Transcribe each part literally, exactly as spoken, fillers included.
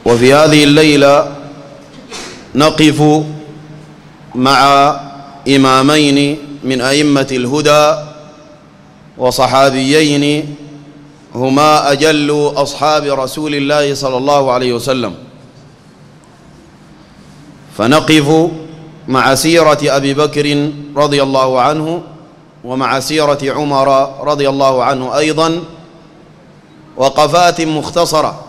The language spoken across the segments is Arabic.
وفي هذه الليلة نقف مع إمامين من أئمة الهدى وصحابيين هما أجل أصحاب رسول الله صلى الله عليه وسلم، فنقف مع سيرة أبي بكر رضي الله عنه ومع سيرة عمر رضي الله عنه أيضا، وقفات مختصرة.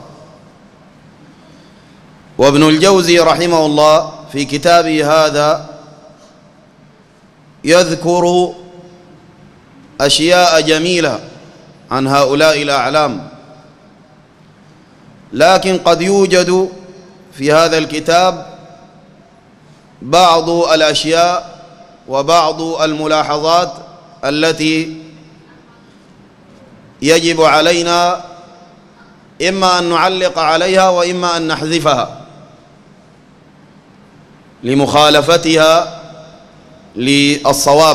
وابن الجوزي رحمه الله في كتابه هذا يذكر أشياء جميلة عن هؤلاء الأعلام، لكن قد يوجد في هذا الكتاب بعض الأشياء وبعض الملاحظات التي يجب علينا إما أن نعلق عليها وإما أن نحذفها لمخالفتها للصواب.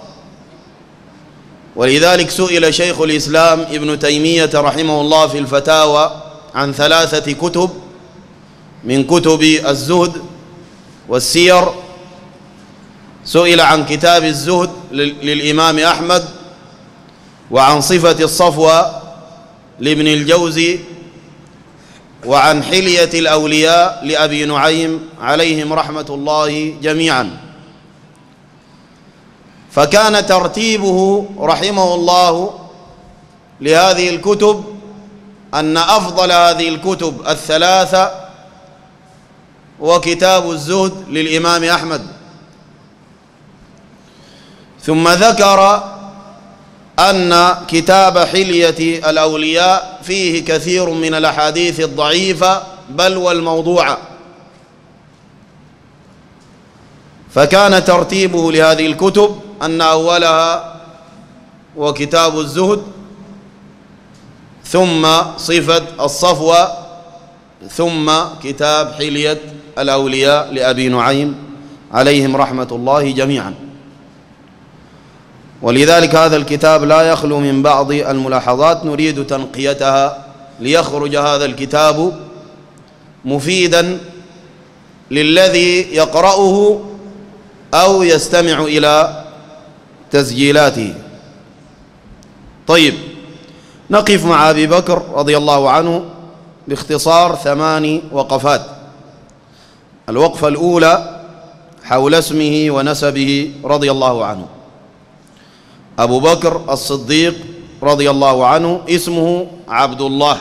ولذلك سئل شيخ الإسلام ابن تيمية رحمه الله في الفتاوى عن ثلاثة كتب من كتب الزهد والسير. سئل عن كتاب الزهد للإمام أحمد، وعن صفة الصفوة لابن الجوزي، وعن حلية الأولياء لأبي نعيم عليهم رحمة الله جميعا. فكان ترتيبه رحمه الله لهذه الكتب أن أفضل هذه الكتب الثلاثة هو كتاب الزهد للإمام أحمد، ثم ذكر أن كتاب حلية الأولياء فيه كثير من الأحاديث الضعيفة بل والموضوعة، فكان ترتيبه لهذه الكتب أن أولها وكتاب الزهد، ثم صفة الصفوة، ثم كتاب حلية الأولياء لأبي نعيم عليهم رحمة الله جميعا. ولذلك هذا الكتاب لا يخلو من بعض الملاحظات نريد تنقيتها ليخرج هذا الكتاب مفيدا للذي يقرأه أو يستمع إلى تسجيلاته. طيب، نقف مع أبي بكر رضي الله عنه باختصار ثماني وقفات. الوقفة الأولى حول اسمه ونسبه رضي الله عنه. أبو بكر الصديق رضي الله عنه اسمه عبد الله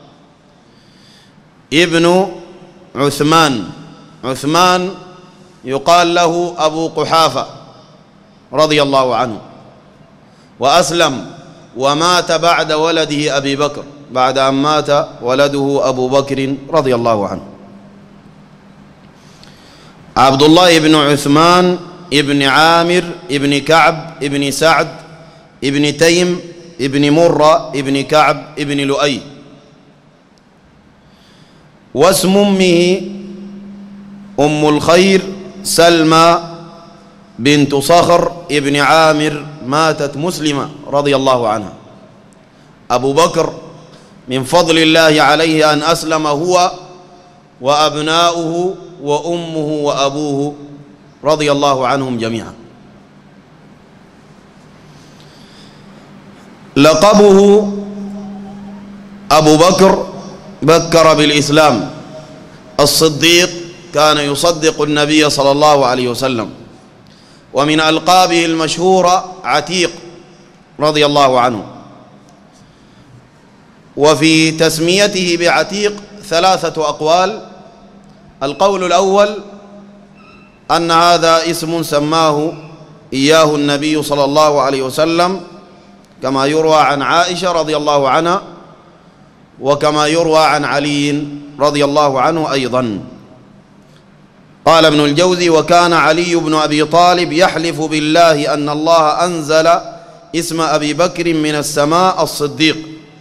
ابن عثمان. عثمان يقال له أبو قحافة رضي الله عنه، وأسلم ومات بعد ولده أبي بكر، بعد أن مات ولده أبو بكر رضي الله عنه. عبد الله بن عثمان ابن عامر ابن كعب ابن سعد ابن تيم ابن مرة ابن كعب ابن لؤي. واسم أمه أم الخير سلمى بنت صخر ابن عامر، ماتت مسلمة رضي الله عنها. أبو بكر من فضل الله عليه أن أسلم هو وأبناؤه وأمه وأبوه رضي الله عنهم جميعا. لقبه أبو بكر بكر بالإسلام. الصديق كان يصدق النبي صلى الله عليه وسلم. ومن ألقابه المشهورة عتيق رضي الله عنه. وفي تسميته بعتيق ثلاثة أقوال. القول الأول أن هذا اسم سماه إياه النبي صلى الله عليه وسلم، كما يروى عن عائشة رضي الله عنها، وكما يروى عن علي رضي الله عنه أيضا. قال ابن الجوزي: وكان علي بن أبي طالب يحلف بالله أن الله أنزل اسم أبي بكر من السماء الصديق.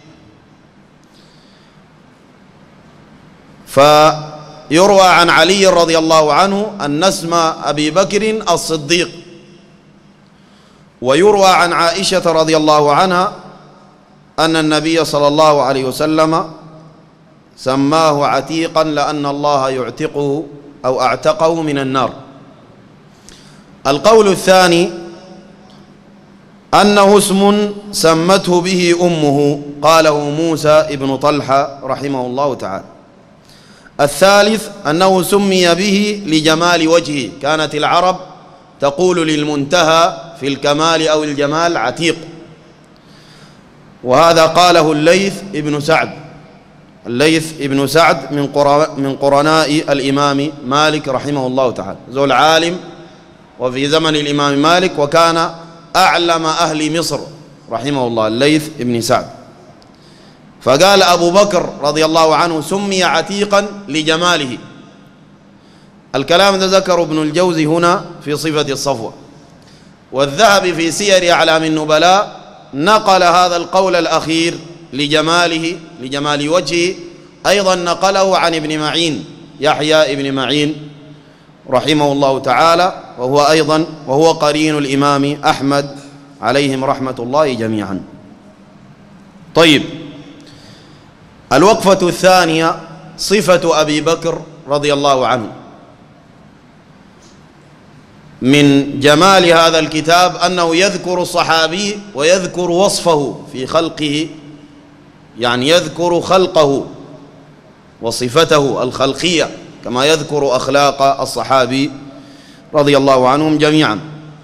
فيروى عن علي رضي الله عنه أن اسم أبي بكر الصديق، ويروى عن عائشة رضي الله عنها أن النبي صلى الله عليه وسلم سماه عتيقا لأن الله يعتقه أو أعتقه من النار. القول الثاني أنه اسم سمته به أمه، قاله موسى ابن طلحة رحمه الله تعالى. الثالث أنه سمي به لجمال وجهه، كانت العرب تقول للمنتهى في الكمال أو الجمال عتيق، وهذا قاله الليث ابن سعد. الليث ابن سعد من من قرناء الإمام مالك رحمه الله تعالى، ذو العالم وفي زمن الإمام مالك، وكان أعلم أهل مصر رحمه الله الليث ابن سعد. فقال أبو بكر رضي الله عنه سمي عتيقا لجماله. الكلام ده ذكر ابن الجوزي هنا في صفة الصفوة، والذهبي في سير أعلام النبلاء نقل هذا القول الأخير لجماله لجمال وجهه، أيضا نقله عن ابن معين يحيى ابن معين رحمه الله تعالى، وهو أيضا وهو قرين الإمام أحمد عليهم رحمة الله جميعا. طيب، الوقفة الثانية صفة أبي بكر رضي الله عنه. من جمال هذا الكتاب أنه يذكر الصحابي ويذكر وصفه في خلقه، يعني يذكر خلقه وصفته الخلقية كما يذكر أخلاق الصحابي رضي الله عنهم جميعا.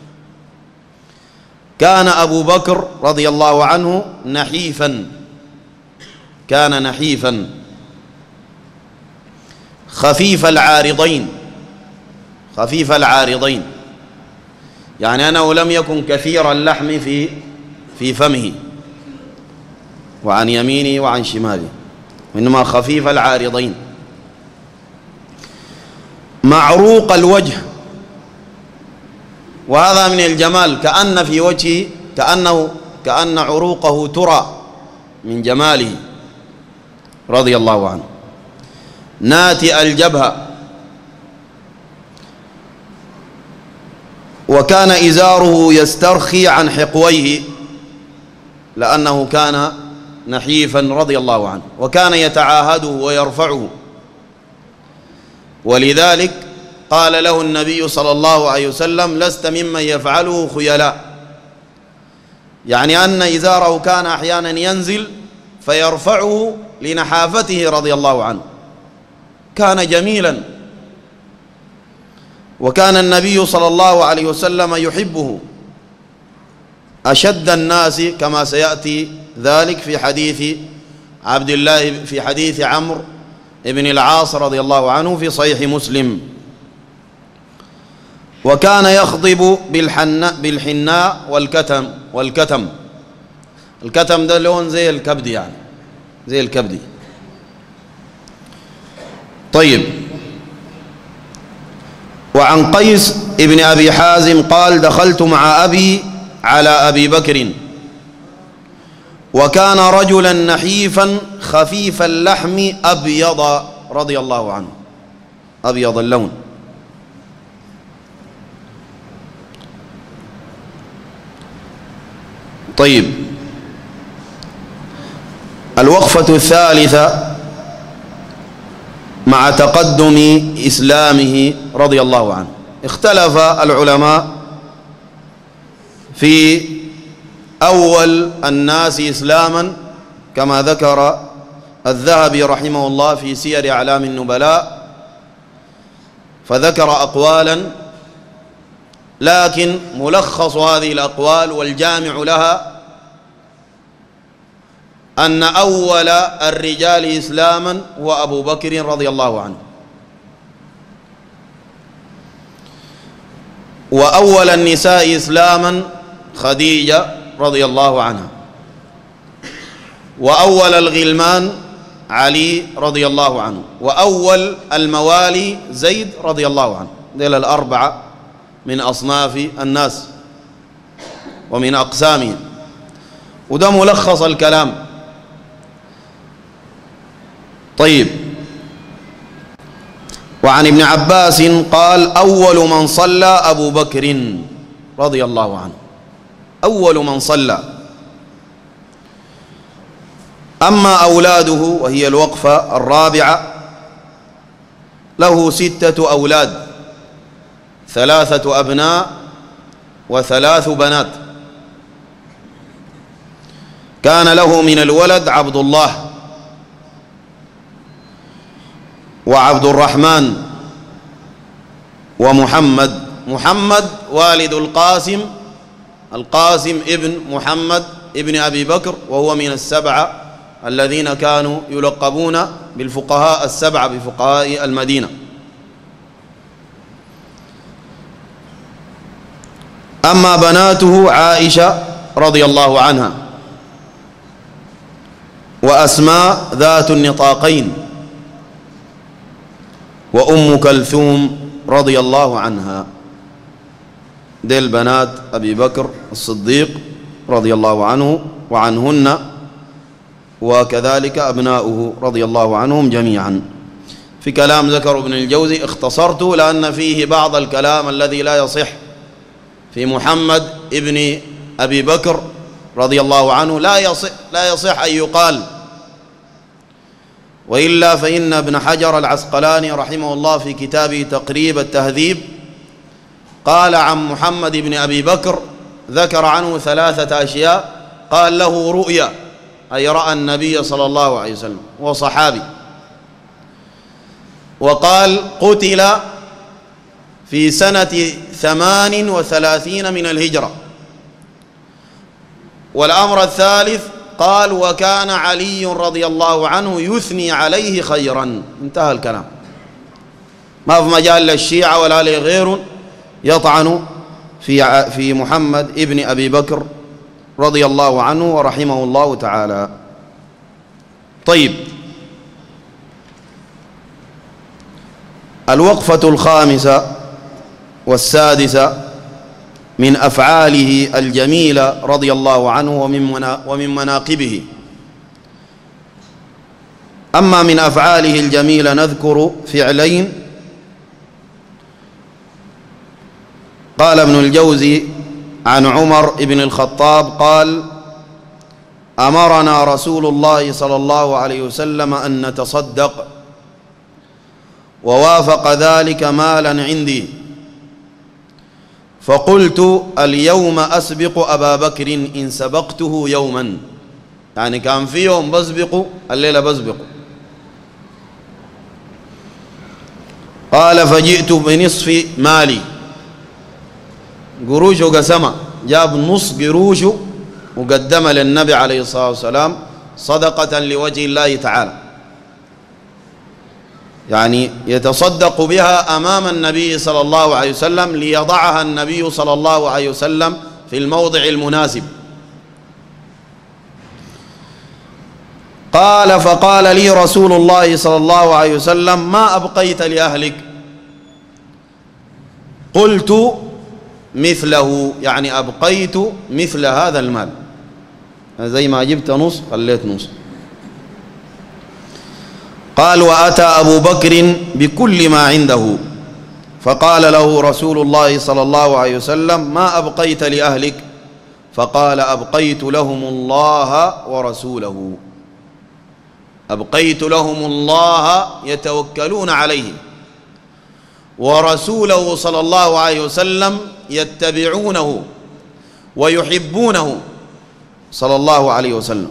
كان أبو بكر رضي الله عنه نحيفا، كان نحيفا خفيف العارضين، خفيف العارضين يعني أنه لم يكن كثير اللحم في في فمه وعن يمينه وعن شماله، وإنما خفيف العارضين، معروق الوجه، وهذا من الجمال، كأن في وجهه كأنه كأن عروقه ترى من جماله رضي الله عنه. ناتئ الجبهة، وكان إزاره يسترخي عن حقويه لأنه كان نحيفا رضي الله عنه، وكان يتعاهده ويرفعه، ولذلك قال له النبي صلى الله عليه وسلم لست ممن يفعله خيلاء، يعني أن إزاره كان أحيانا ينزل فيرفعه لنحافته رضي الله عنه، كان جميلا، وكان النبي صلى الله عليه وسلم يحبه أشد الناس كما سيأتي ذلك في حديث عبد الله في حديث عمرو بن العاص رضي الله عنه في صحيح مسلم. وكان يخضب بالحناء بالحناء والكتم والكتم الكتم ده لون زي الكبد، يعني زي الكبد. طيب، وعن قيس ابن أبي حازم قال دخلت مع أبي على أبي بكر وكان رجلا نحيفا خفيف اللحم أبيض رضي الله عنه، أبيض اللون. طيب، الوقفة الثالثة مع تقدم إسلامه رضي الله عنه. اختلف العلماء في أول الناس إسلاما كما ذكر الذهبي رحمه الله في سير أعلام النبلاء، فذكر أقوالا، لكن ملخص هذه الأقوال والجامع لها أن أول الرجال إسلاما هو أبو بكر رضي الله عنه، وأول النساء إسلاما خديجة رضي الله عنها، وأول الغلمان علي رضي الله عنه، وأول الموالي زيد رضي الله عنه. ديل الأربعة من أصناف الناس ومن أقسامهم، وده ملخص الكلام. طيب، وعن ابن عباس قال أول من صلى أبو بكر رضي الله عنه، أول من صلى. أما أولاده وهي الوقفة الرابعة، له ستة أولاد، ثلاثة أبناء وثلاث بنات. كان له من الولد عبد الله وعبد الرحمن ومحمد. محمد والد القاسم، القاسم ابن محمد ابن أبي بكر، وهو من السبعة الذين كانوا يلقبون بالفقهاء السبعة بفقهاء المدينة. أما بناته عائشة رضي الله عنها، وأسماء ذات النطاقين، وأم كلثوم رضي الله عنها. ديل بنات أبي بكر الصديق رضي الله عنه وعنهن، وكذلك أبناؤه رضي الله عنهم جميعا. في كلام ذكر ابن الجوزي اختصرته لأن فيه بعض الكلام الذي لا يصح في محمد ابن أبي بكر رضي الله عنه، لا يصح, لا يصح أن يقال، وإلا فإن ابن حجر العسقلاني رحمه الله في كتابه تقريب التهذيب قال عن محمد بن أبي بكر، ذكر عنه ثلاثة أشياء. قال له رؤيا، أي رأى النبي صلى الله عليه وسلم، وصحابي. وقال قتل في سنة ثمان وثلاثين من الهجرة. والأمر الثالث قال وكان علي رضي الله عنه يثني عليه خيرا. انتهى الكلام، ما في مجال للشيعة ولا لغيره يطعن في في محمد ابن أبي بكر رضي الله عنه ورحمه الله تعالى. طيب، الوقفة الخامسة والسادسة من أفعاله الجميلة رضي الله عنه ومن مناقبه. أما من أفعاله الجميلة نذكر فعلين. قال ابن الجوزي عن عمر بن الخطاب قال أمرنا رسول الله صلى الله عليه وسلم أن نتصدق، ووافق ذلك مالا عندي، فقلت اليوم أسبق أبا بكر إن سبقته يوما، يعني كان في يوم بسبقه، الليلة بسبقه. قال فجئت بنصف مالي، قروشه قسمة، جاب نص قروشه وقدم للنبي عليه الصلاة والسلام صدقة لوجه الله تعالى، يعني يتصدق بها أمام النبي صلى الله عليه وسلم ليضعها النبي صلى الله عليه وسلم في الموضع المناسب. قال فقال لي رسول الله صلى الله عليه وسلم ما أبقيت لأهلك؟ قلت مثله، يعني أبقيت مثل هذا المال، زي ما جبت نص خليت نص. قال وأتى أبو بكر بكل ما عنده، فقال له رسول الله صلى الله عليه وسلم ما أبقيت لأهلك؟ فقال أبقيت لهم الله ورسوله، أبقيت لهم الله يتوكلون عليه، ورسوله صلى الله عليه وسلم يتبعونه ويحبونه صلى الله عليه وسلم.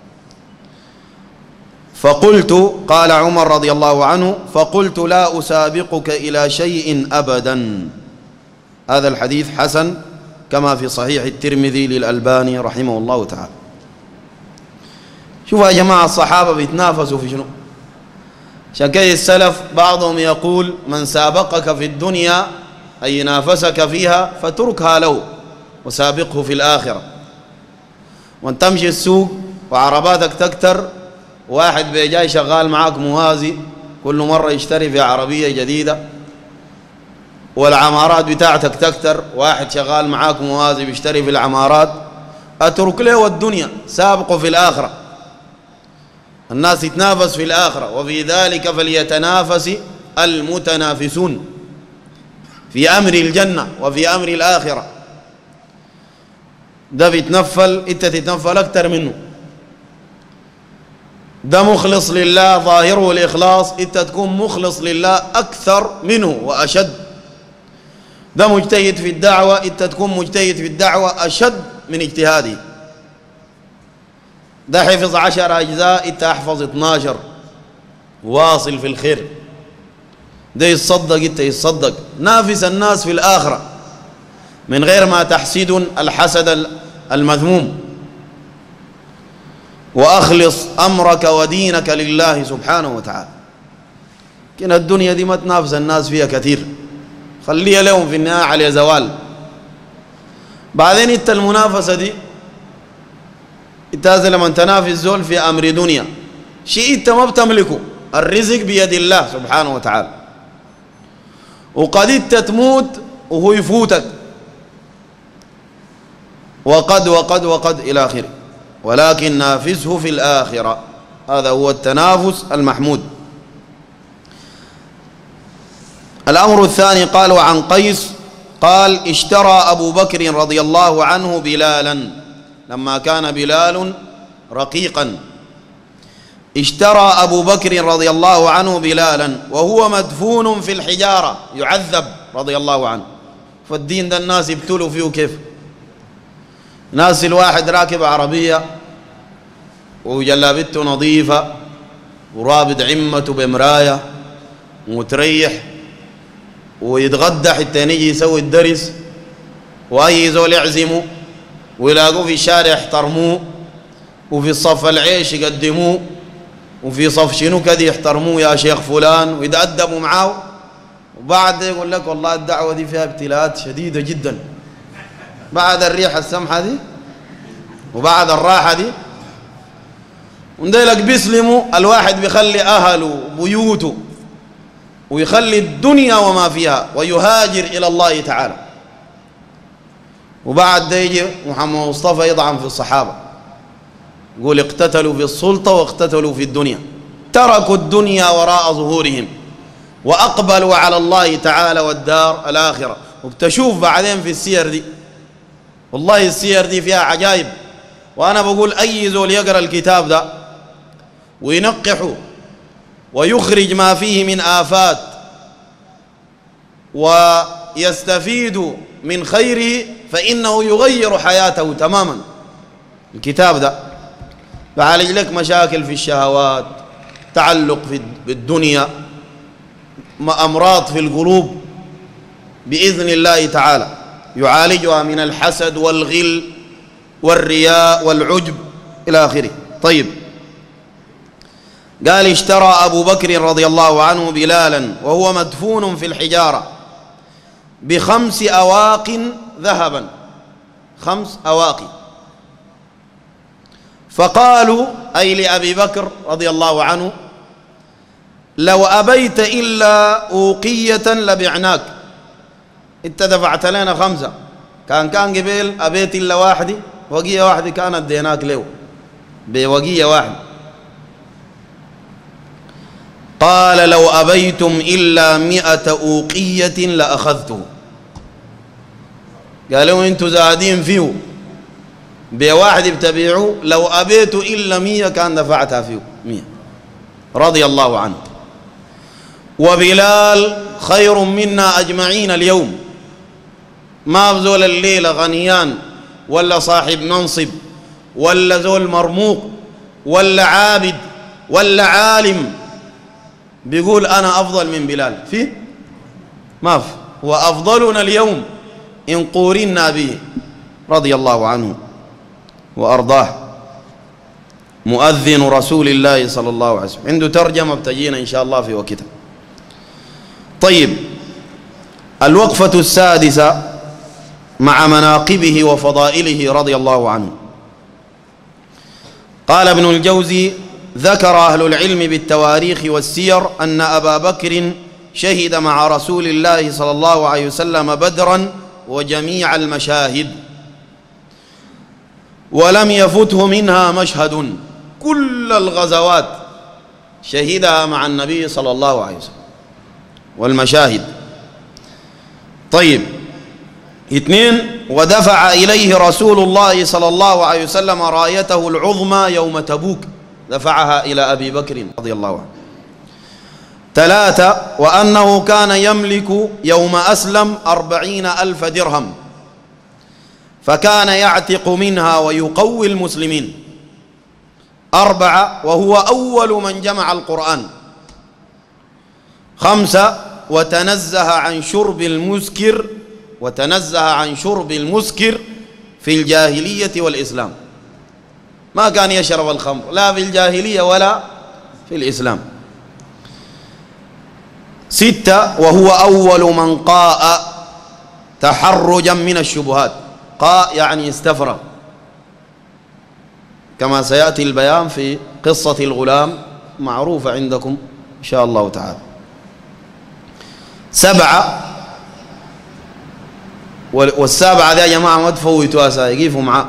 فقلت، قال عمر رضي الله عنه، فقلت لا أسابقك إلى شيء أبدا. هذا الحديث حسن كما في صحيح الترمذي للألباني رحمه الله تعالى. شوفوا يا جماعة، الصحابة بيتنافسوا في شنو؟ شكي السلف بعضهم يقول من سابقك في الدنيا أي نافسك فيها فتركها له وسابقه في الآخرة. وان تمشي السوق وعرباتك تكتر، واحد بيجاي شغال معاك موازي كل مرة يشتري في عربية جديدة، والعمارات بتاعتك تكتر، واحد شغال معاك موازي بيشتري في العمارات، أترك له الدنيا، سابقه في الآخرة. الناس يتنافس في الآخرة، وفي ذلك فليتنافس المتنافسون في أمر الجنة وفي أمر الآخرة. ده بيتنفل، انت تتنفل أكتر منه. ده مخلص لله ظاهره الإخلاص، أنت تكون مخلص لله أكثر منه وأشد. ده مجتهد في الدعوة، أنت تكون مجتهد في الدعوة أشد من اجتهادي. ده حفظ عشر أجزاء، أنت أحفظ اثناشر، واصل في الخير. ده يتصدق، أنت يتصدق. نافس الناس في الآخرة من غير ما تحسد الحسد المذموم. وأخلص أمرك ودينك لله سبحانه وتعالى. لكن الدنيا دي ما تنافس الناس فيها كثير، خليها لهم في النهاية على زوال. بعدين انت المنافسة دي انت لما تنافس زول في أمر دنيا، شيء انت ما بتملكه، الرزق بيد الله سبحانه وتعالى، وقد انت تموت وهو يفوتك، وقد وقد وقد إلى آخره. ولكن نافسه في الآخرة، هذا هو التنافس المحمود. الأمر الثاني قال: وعن قيس قال: اشترى أبو بكر رضي الله عنه بلالا، لما كان بلال رقيقا، اشترى أبو بكر رضي الله عنه بلالا وهو مدفون في الحجارة يعذب رضي الله عنه. فالدين ده الناس يبتلوا فيه كيف؟ ناس الواحد راكب عربية وجلابته نظيفة ورابط عمته بمراية ومتريح ويتغدى حتى يجي يسوي الدرس، وأي زول يعزمه ويلاقوه في الشارع يحترموه، وفي صف العيش يقدموه، وفي صف شنو كده يحترموه يا شيخ فلان ويتأدبوا معاه. وبعد يقول لك والله الدعوة دي فيها ابتلاءات شديدة جدا. بعد الريحة السمحة دي وبعد الراحة دي ونديلك بيسلموا، الواحد بيخلي أهله وبيوته ويخلي الدنيا وما فيها ويهاجر إلى الله تعالى. وبعد ده يجي محمد مصطفى يطعن في الصحابة، يقول اقتتلوا في السلطة واقتتلوا في الدنيا، تركوا الدنيا وراء ظهورهم وأقبلوا على الله تعالى والدار الآخرة. وبتشوف بعدين في السير دي، والله السير دي فيها عجائب. وأنا بقول أي زول يقرأ الكتاب ده وينقحه ويخرج ما فيه من آفات ويستفيد من خيره فإنه يغير حياته تماما. الكتاب ده بعالج لك مشاكل في الشهوات، تعلق في بالدنيا، أمراض في القلوب بإذن الله تعالى يعالجها من الحسد والغل والرياء والعجب إلى آخره. طيب، قال: اشترى أبو بكر رضي الله عنه بلالا وهو مدفون في الحجارة بخمس أواق ذهبا، خمس أواق. فقالوا أي لأبي بكر رضي الله عنه: لو أبيت إلا أوقية لبعناك. انت دفعت لنا خمسة، كان كان قبيل أبيت إلا واحدة، وقية واحدة كانت ديناك له بوقية واحدة. قال: لو أبيتم إلا مئة أوقية لأخذته. قالوا انتوا زادين فيه بواحد بتبيعوا، لو أبيتوا إلا مية كان دفعتها فيه مية. رضي الله عنه. وبلال خير منا أجمعين اليوم، ما بزول الليلة غنيان ولا صاحب منصب ولا زول مرموق ولا عابد ولا عالم بيقول أنا أفضل من بلال، فيه؟ ما في. وأفضلنا اليوم إن قورنا به رضي الله عنه وأرضاه. مؤذن رسول الله صلى الله عليه وسلم، عنده ترجمة بتجينا إن شاء الله في وقتها. طيب، الوقفة السادسة مع مناقبه وفضائله رضي الله عنه. قال ابن الجوزي: ذكر أهل العلم بالتواريخ والسير أن أبا بكر شهد مع رسول الله صلى الله عليه وسلم بدرا وجميع المشاهد، ولم يفته منها مشهد. كل الغزوات شهدها مع النبي صلى الله عليه وسلم والمشاهد. طيب، اثنين: ودفع إليه رسول الله صلى الله عليه وسلم رايته العظمى يوم تبوك، دفعها إلى أبي بكر رضي الله عنه. ثلاثة، وأنه كان يملك يوم أسلم أربعين ألف درهم، فكان يعتق منها ويقوي المسلمين. أربعة، وهو أول من جمع القرآن. خمسة، وتنزه عن شرب المسكر وتنزه عن شرب المسكر في الجاهلية والإسلام، ما كان يشرب الخمر لا في الجاهلية ولا في الإسلام. ستة، وهو أول من قاء تحرجا من الشبهات. قاء يعني استفرغ، كما سيأتي البيان في قصة الغلام معروفة عندكم إن شاء الله تعالى. سبعة، والسابعة دي يا جماعة ما تفوتوا سايقيفوا معاه.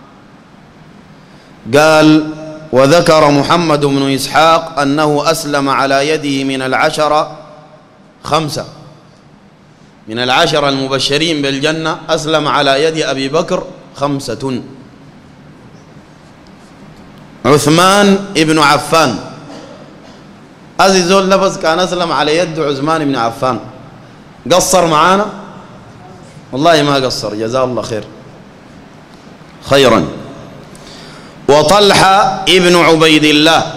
قال: وذكر محمد بن إسحاق أنه أسلم على يده من العشرة خمسة، من العشرة المبشرين بالجنة أسلم على يد أبي بكر خمسة. عثمان ابن عفان، أزي زول لبس كان أسلم على يد عثمان بن عفان. قصر معانا؟ والله ما قصر، جزاه الله خير خيرا. وطلحة ابن عبيد الله،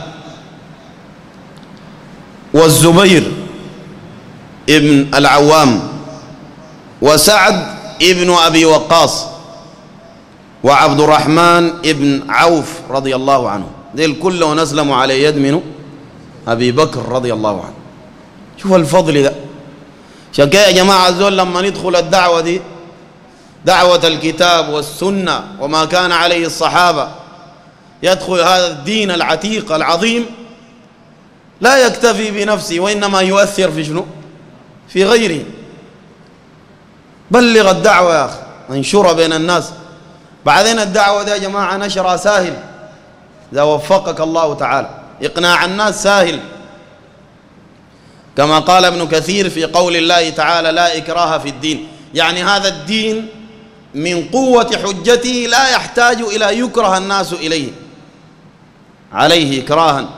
والزبير ابن العوام، وسعد ابن أبي وقاص، وعبد الرحمن ابن عوف رضي الله عنه. ذيل كلهم أسلموا على يد منه أبي بكر رضي الله عنه. شوف الفضل ده. عشان كده يا جماعة الزول لما ندخل الدعوة دي، دعوة الكتاب والسنة وما كان عليه الصحابة، يدخل هذا الدين العتيق العظيم، لا يكتفي بنفسه وإنما يؤثر في شنو؟ في غيره. بلغ الدعوة يا أخي، انشرها بين الناس. بعدين الدعوة دي يا جماعة نشرها سهل إذا وفقك الله تعالى، إقناع الناس سهل، كما قال ابن كثير في قول الله تعالى: لا إكراه في الدين. يعني هذا الدين من قوة حجته لا يحتاج إلى يكره الناس إليه عليه إكراها.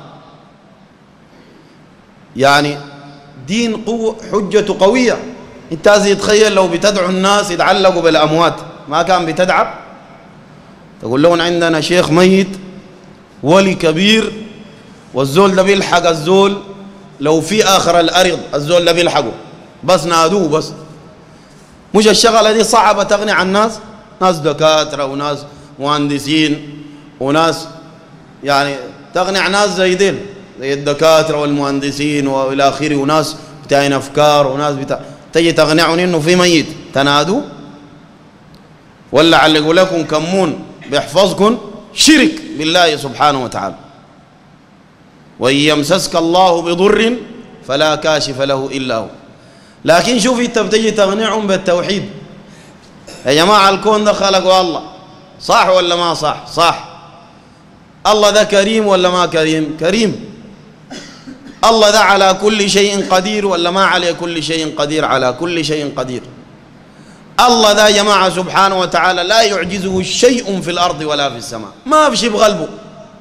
يعني دين قوة، حجته قوية. انت تتخيل لو بتدعو الناس يتعلقوا بالأموات، ما كان بتدعب؟ تقول لهم عندنا شيخ ميت ولي كبير، والزول ده بيلحق الزول لو في آخر الأرض، الزول ده بيلحقه، بس نادوه بس. مش الشغلة دي صعبة تغني عن الناس؟ ناس دكاترة وناس مهندسين وناس يعني تغني عن ناس زي ديل، زي الدكاترة والمهندسين وإلى آخره، وناس بتاعين أفكار وناس بتاع، تجي تقنعون إنه في ميت تنادوا؟ ولا علقوا لكم كمون بيحفظكم؟ شرك بالله سبحانه وتعالى. وإن يمسسك الله بضر فلا كاشف له إلا هو. لكن شوف انت بتجي تقنعهم بالتوحيد. يا جماعة الكون ده خلقه الله، صح ولا ما صح؟ صح. الله ده كريم ولا ما كريم؟ كريم. الله ده على كل شيء قدير ولا ما على كل شيء قدير؟ على كل شيء قدير. الله ده يا جماعة سبحانه وتعالى لا يعجزه شيء في الأرض ولا في السماء، ما في شيء بقلبه.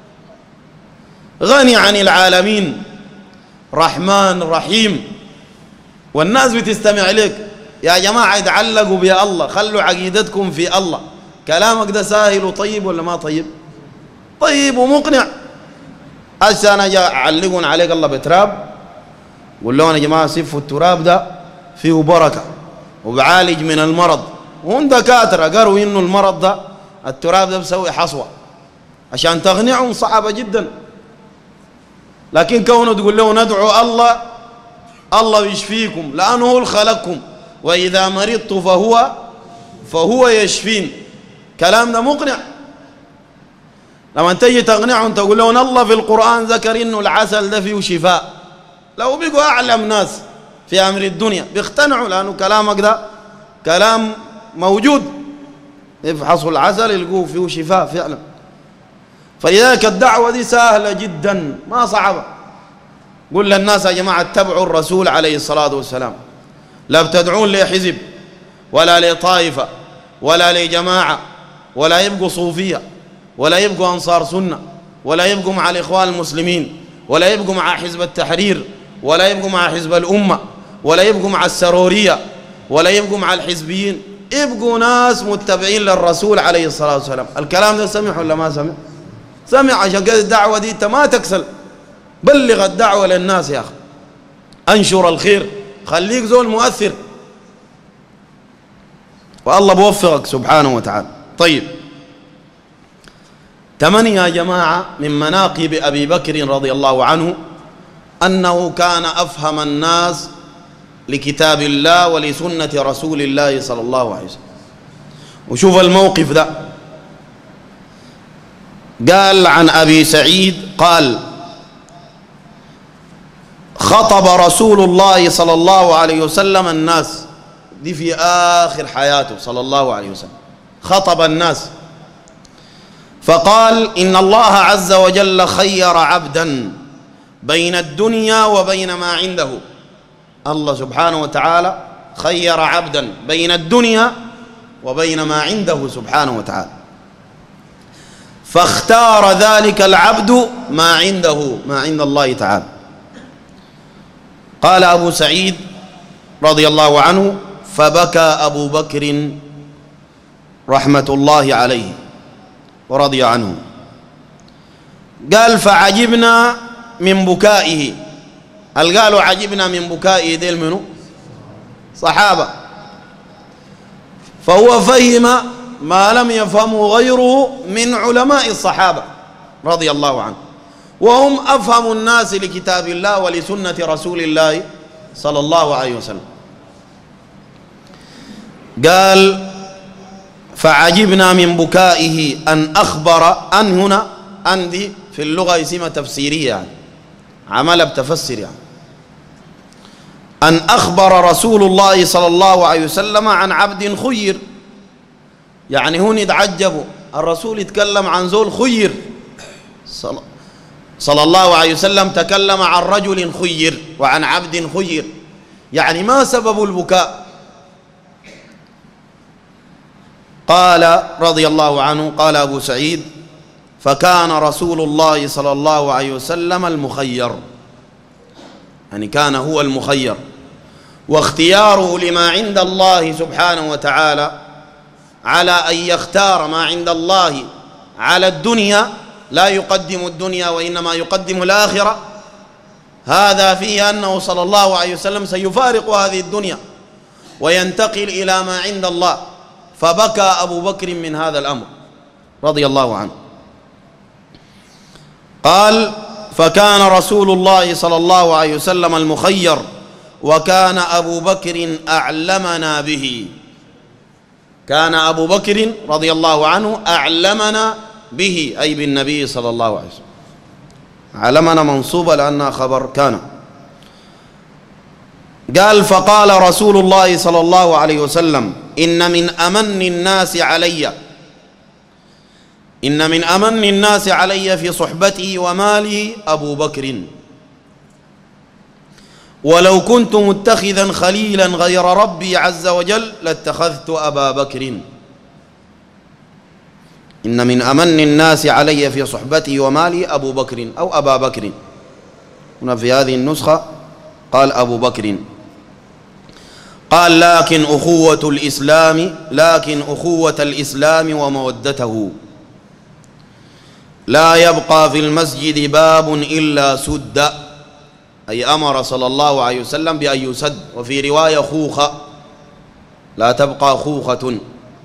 غني عن العالمين، رحمن رحيم، والناس بتستمع لك. يا جماعة يتعلقوا بيا الله، خلوا عقيدتكم في الله. كلامك ده ساهل وطيب ولا ما طيب؟ طيب ومقنع. هسه أنا جا أعلقون عليك الله بتراب، قول لهم يا جماعة سفوا التراب ده فيه بركة وبعالج من المرض، وهم دكاترة قالوا إنه المرض ده التراب ده بسوي حصوة، عشان تقنعهم صعبة جدا. لكن كونه تقول له ندعو الله، الله يشفيكم لأنه هو خلقكم، وإذا مرضت فهو فهو يشفين. كلام ده مقنع. لما تيجي تقنعهم تقول لهم الله في القرآن ذكر إنه العسل ده فيه شفاء، لو بيقوا أعلم ناس في أمر الدنيا بيقتنعوا، لأنه كلامك ده كلام موجود. يفحصوا العسل يلقوه فيه شفاء فعلا. فلذلك الدعوة دي سهلة جدا ما صعبة. قل للناس يا جماعة اتبعوا الرسول عليه الصلاة والسلام، لا بتدعون لحزب ولا لطائفة ولا لجماعة ولا يبقوا صوفية ولا يبقوا أنصار سنة ولا يبقوا مع الإخوان المسلمين، ولا يبقوا مع حزب التحرير، ولا يبقوا مع حزب الأمة، ولا يبقوا مع السرورية، ولا يبقوا مع الحزبيين، يبقوا ناس متبعين للرسول عليه الصلاة والسلام. الكلام ده سمع ولا ما سمع؟ سمع. عشان كده الدعوة دي انت ما تكسل، بلغ الدعوة للناس يا أخي، أنشر الخير، خليك زول مؤثر، والله بوفقك سبحانه وتعالى. طيب، ثمانية يا جماعة من مناقب أبي بكر رضي الله عنه أنه كان أفهم الناس لكتاب الله ولسنة رسول الله صلى الله عليه وسلم. وشوف الموقف ده، قال عن أبي سعيد قال: خطب رسول الله صلى الله عليه وسلم الناس، دي في آخر حياته صلى الله عليه وسلم، خطب الناس فقال: إن الله عز وجل خير عبدا بين الدنيا وبين ما عنده. الله سبحانه وتعالى خير عبدا بين الدنيا وبين ما عنده سبحانه وتعالى، فاختار ذلك العبد ما عنده، ما عند الله تعالى. قال أبو سعيد رضي الله عنه: فبكى أبو بكر رحمة الله عليه ورضي عنه. قال: فعجبنا من بكائه. هل قالوا عجبنا من بكائه ديل منه؟ صحابة. فهو فهم ما لم يفهمه غيره من علماء الصحابة رضي الله عنه، وهم أفهم الناس لكتاب الله ولسنة رسول الله صلى الله عليه وسلم. قال: فعجبنا من بكائه أن أخبر، أن هنا عندي في اللغة اسمها تفسيرية، يعني عمل بتفسر، يعني أن أخبر رسول الله صلى الله عليه وسلم عن عبد خير. يعني هون يتعجبوا، الرسول يتكلم عن زول خير، صلى, صلى الله عليه وسلم تكلم عن رجل خير وعن عبد خير، يعني ما سبب البكاء؟ قال رضي الله عنه، قال أبو سعيد: فكان رسول الله صلى الله عليه وسلم المخير، يعني كان هو المخير، واختياره لما عند الله سبحانه وتعالى على أن يختار ما عند الله على الدنيا، لا يقدم الدنيا وإنما يقدم الآخرة، هذا فيه أنه صلى الله عليه وسلم سيفارق هذه الدنيا وينتقل إلى ما عند الله. فبكى أبو بكر من هذا الأمر رضي الله عنه. قال: فكان رسول الله صلى الله عليه وسلم المخير، وكان أبو بكر أعلمنا به. كان أبو بكر رضي الله عنه أعلمنا به، أي بالنبي صلى الله عليه وسلم. علمنا منصوبة لأنها خبر كان. قال: فقال رسول الله صلى الله عليه وسلم: إن من أمن الناس علي، إن من أمن الناس علي في صحبته وماله أبو بكر، ولو كنت متخذا خليلا غير ربي عز وجل لاتخذت أبا بكر. إن من أمن الناس علي في صحبته وماله أبو بكر أو أبا بكر. هنا في هذه النسخة قال أبو بكر. قال: لكن أخوة الإسلام، لكن أخوة الإسلام ومودته لا يبقى في المسجد باب إلا سد، أي أمر صلى الله عليه وسلم بأن يسد. وفي رواية خوخة، لا تبقى خوخة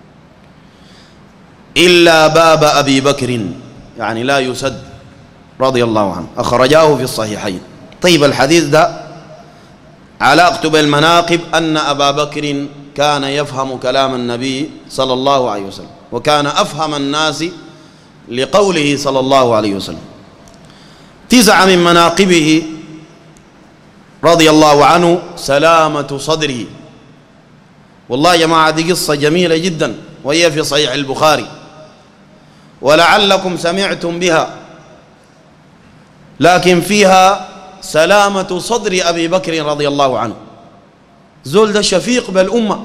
إلا باب أبي بكر، يعني لا يسد رضي الله عنه. أخرجاه في الصحيحين. طيب، الحديث ده علاقته بالمناقب أن أبا بكر كان يفهم كلام النبي صلى الله عليه وسلم، وكان أفهم الناس لقوله صلى الله عليه وسلم. تسعة من مناقبه رضي الله عنه سلامة صدره. والله يا جماعة دي قصة جميلة جدا، وهي في صحيح البخاري، ولعلكم سمعتم بها، لكن فيها سلامة صدر أبي بكر رضي الله عنه. زول ده شفيق بالأمة.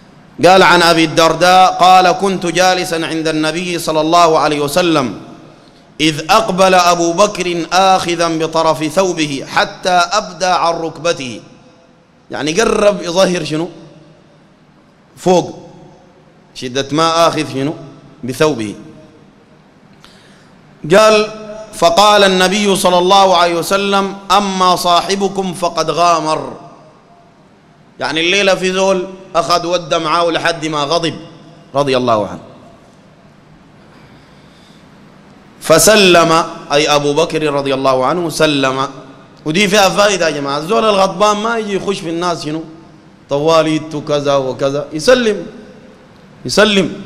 قال عن أبي الدرداء قال: كنت جالسا عند النبي صلى الله عليه وسلم إذ أقبل أبو بكر آخذا بطرف ثوبه حتى أبدى عن ركبته، يعني قرب يظهر شنو فوق شدة ما آخذ شنو بثوبه. قال فقال النبي صلى الله عليه وسلم أما صاحبكم فقد غامر، يعني الليلة في ذول أخذ ود معاه لحد ما غضب رضي الله عنه. فسلم أي أبو بكر رضي الله عنه سلم. ودي فيها فائدة يا جماعة، الزول الغضبان ما يجي يخش في الناس شنو طواليت وكذا وكذا، يسلم يسلم.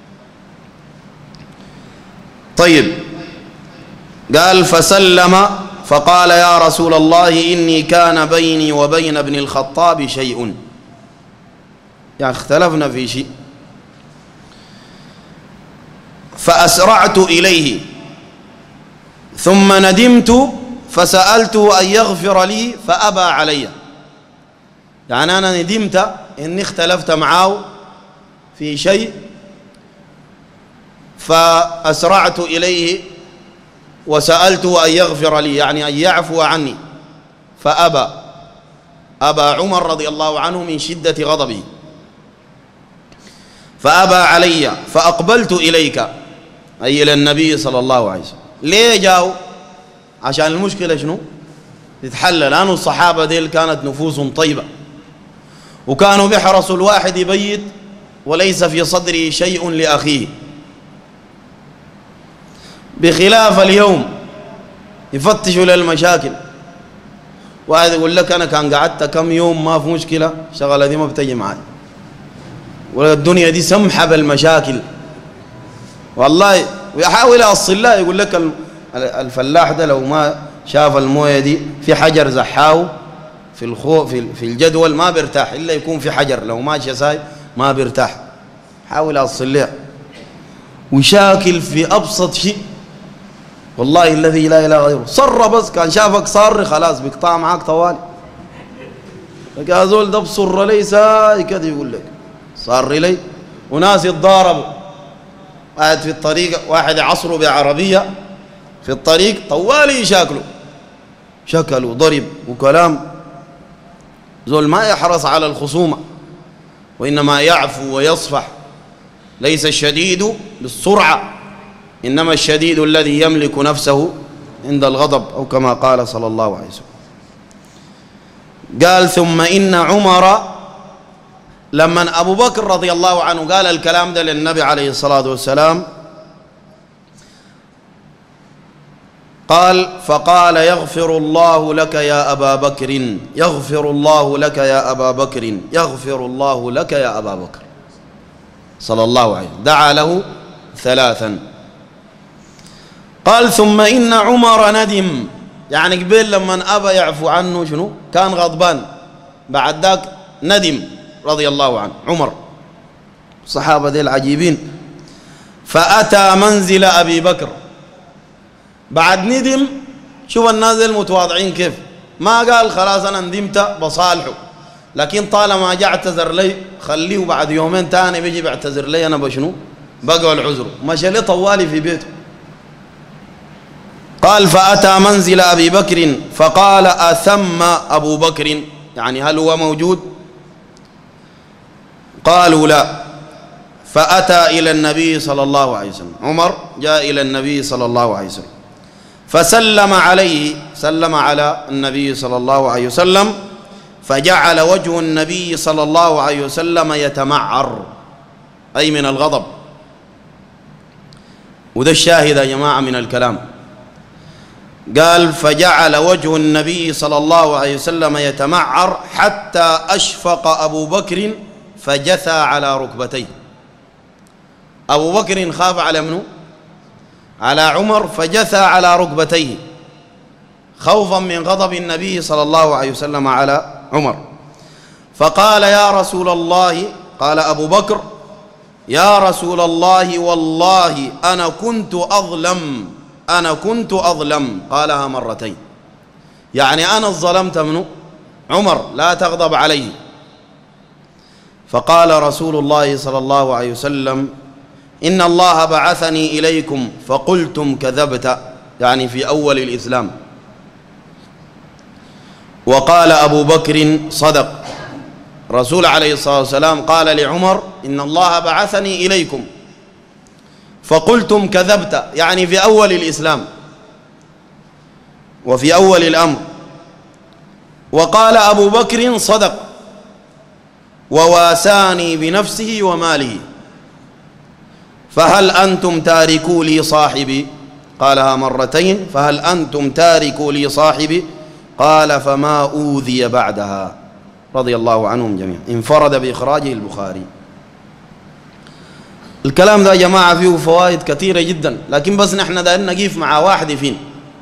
طيب قال فسلم فقال يا رسول الله إني كان بيني وبين ابن الخطاب شيء، يعني اختلفنا في شيء، فأسرعت إليه ثم ندمت فسألته أن يغفر لي فأبى علي، يعني أنا ندمت إني اختلفت معه في شيء فأسرعت إليه وسألته أن يغفر لي، يعني أن يعفو عني، فأبى أبى عمر رضي الله عنه من شدة غضبه، فأبى علي فأقبلت إليك أي إلى النبي صلى الله عليه وسلم. ليه جاءوا؟ عشان المشكلة شنو تتحل، لأن الصحابة ديل كانت نفوسهم طيبة وكانوا بيحرصوا الواحد يبيت وليس في صدره شيء لأخيه، بخلاف اليوم يفتشوا للمشاكل. واحد يقول لك أنا كان قعدت كم يوم ما في مشكلة، شغلة دي ما بتجي معي، ولا الدنيا دي سمحة بالمشاكل والله. ويحاول أصل له، يقول لك الفلاح ده لو ما شاف المويه دي في حجر زحاو في الخو في في الجدول ما بيرتاح إلا يكون في حجر، لو ماشي ساي ما بيرتاح. حاول أصل له وشاكل في أبسط شيء، والله الذي لا إله غيره. صر بس كان شافك صار خلاص بيقطع معاك طوالي، لك هذول ده بصر لي ساي كده يقول لك صار لي. وناس يتضاربوا قاعد في الطريق، واحد يعصروا بعربية في الطريق طوالي يشاكلوا، شكلوا ضرب وكلام. زول ما يحرص على الخصومة وإنما يعفو ويصفح. ليس الشديد بالسرعة إنما الشديد الذي يملك نفسه عند الغضب، أو كما قال صلى الله عليه وسلم. قال ثم إن عمر، لما أبو بكر رضي الله عنه قال الكلام ده للنبي عليه الصلاة والسلام، قال فقال يغفر الله لك يا أبا بكر، يغفر الله لك يا أبا بكر، يغفر الله لك يا أبا بكر صلى الله عليه وسلم. دعا له ثلاثا. قال ثم إن عمر ندم، يعني قبل لما أبى يعفو عنه شنو كان غضبان، بعد ذاك ندم رضي الله عنه عمر. الصحابة دي العجيبين. فأتى منزل أبي بكر، بعد ندم. شوف الناس المتواضعين كيف، ما قال خلاص أنا ندمت بصالحه، لكن طالما جاء اعتذر لي خليه بعد يومين تاني بيجي بيعتذر لي أنا بشنو بقى العذر، مشى لي طوالي في بيته. قال فأتى منزل أبي بكر فقال أثم أبو بكر، يعني هل هو موجود؟ قالوا لا. فأتى إلى النبي صلى الله عليه وسلم، عمر جاء إلى النبي صلى الله عليه وسلم فسلم عليه، سلم على النبي صلى الله عليه وسلم، فجعل وجه النبي صلى الله عليه وسلم يتمعر أي من الغضب. وده الشاهد يا جماعة من الكلام. قال فجعل وجه النبي صلى الله عليه وسلم يتمعر حتى أشفق أبو بكر فجثى على ركبتيه. أبو بكر خاف على منه؟ على عمر، فجثى على ركبتيه خوفا من غضب النبي صلى الله عليه وسلم على عمر. فقال يا رسول الله، قال أبو بكر يا رسول الله والله أنا كنت أظلم، أنا كنت أظلم. قالها مرتين، يعني أنا الظلمت منه عمر لا تغضب عليه. فقال رسول الله صلى الله عليه وسلم إن الله بعثني إليكم فقلتم كذبت، يعني في أول الإسلام. وقال أبو بكر صدق، رسول عليه الصلاة والسلام قال لعمر إن الله بعثني إليكم فقلتم كذبت، يعني في أول الإسلام وفي أول الأمر. وقال أبو بكر صدق وواساني بنفسه وماله، فهل أنتم تاركوا لي صاحبي؟ قالها مرتين، فهل أنتم تاركوا لي صاحبي؟ قال فما أوذي بعدها، رضي الله عنهم جميعا. انفرد بإخراجه البخاري. الكلام ده يا جماعة فيه فوائد كثيرة جدا، لكن بس نحن دايرين نقيف مع واحد فين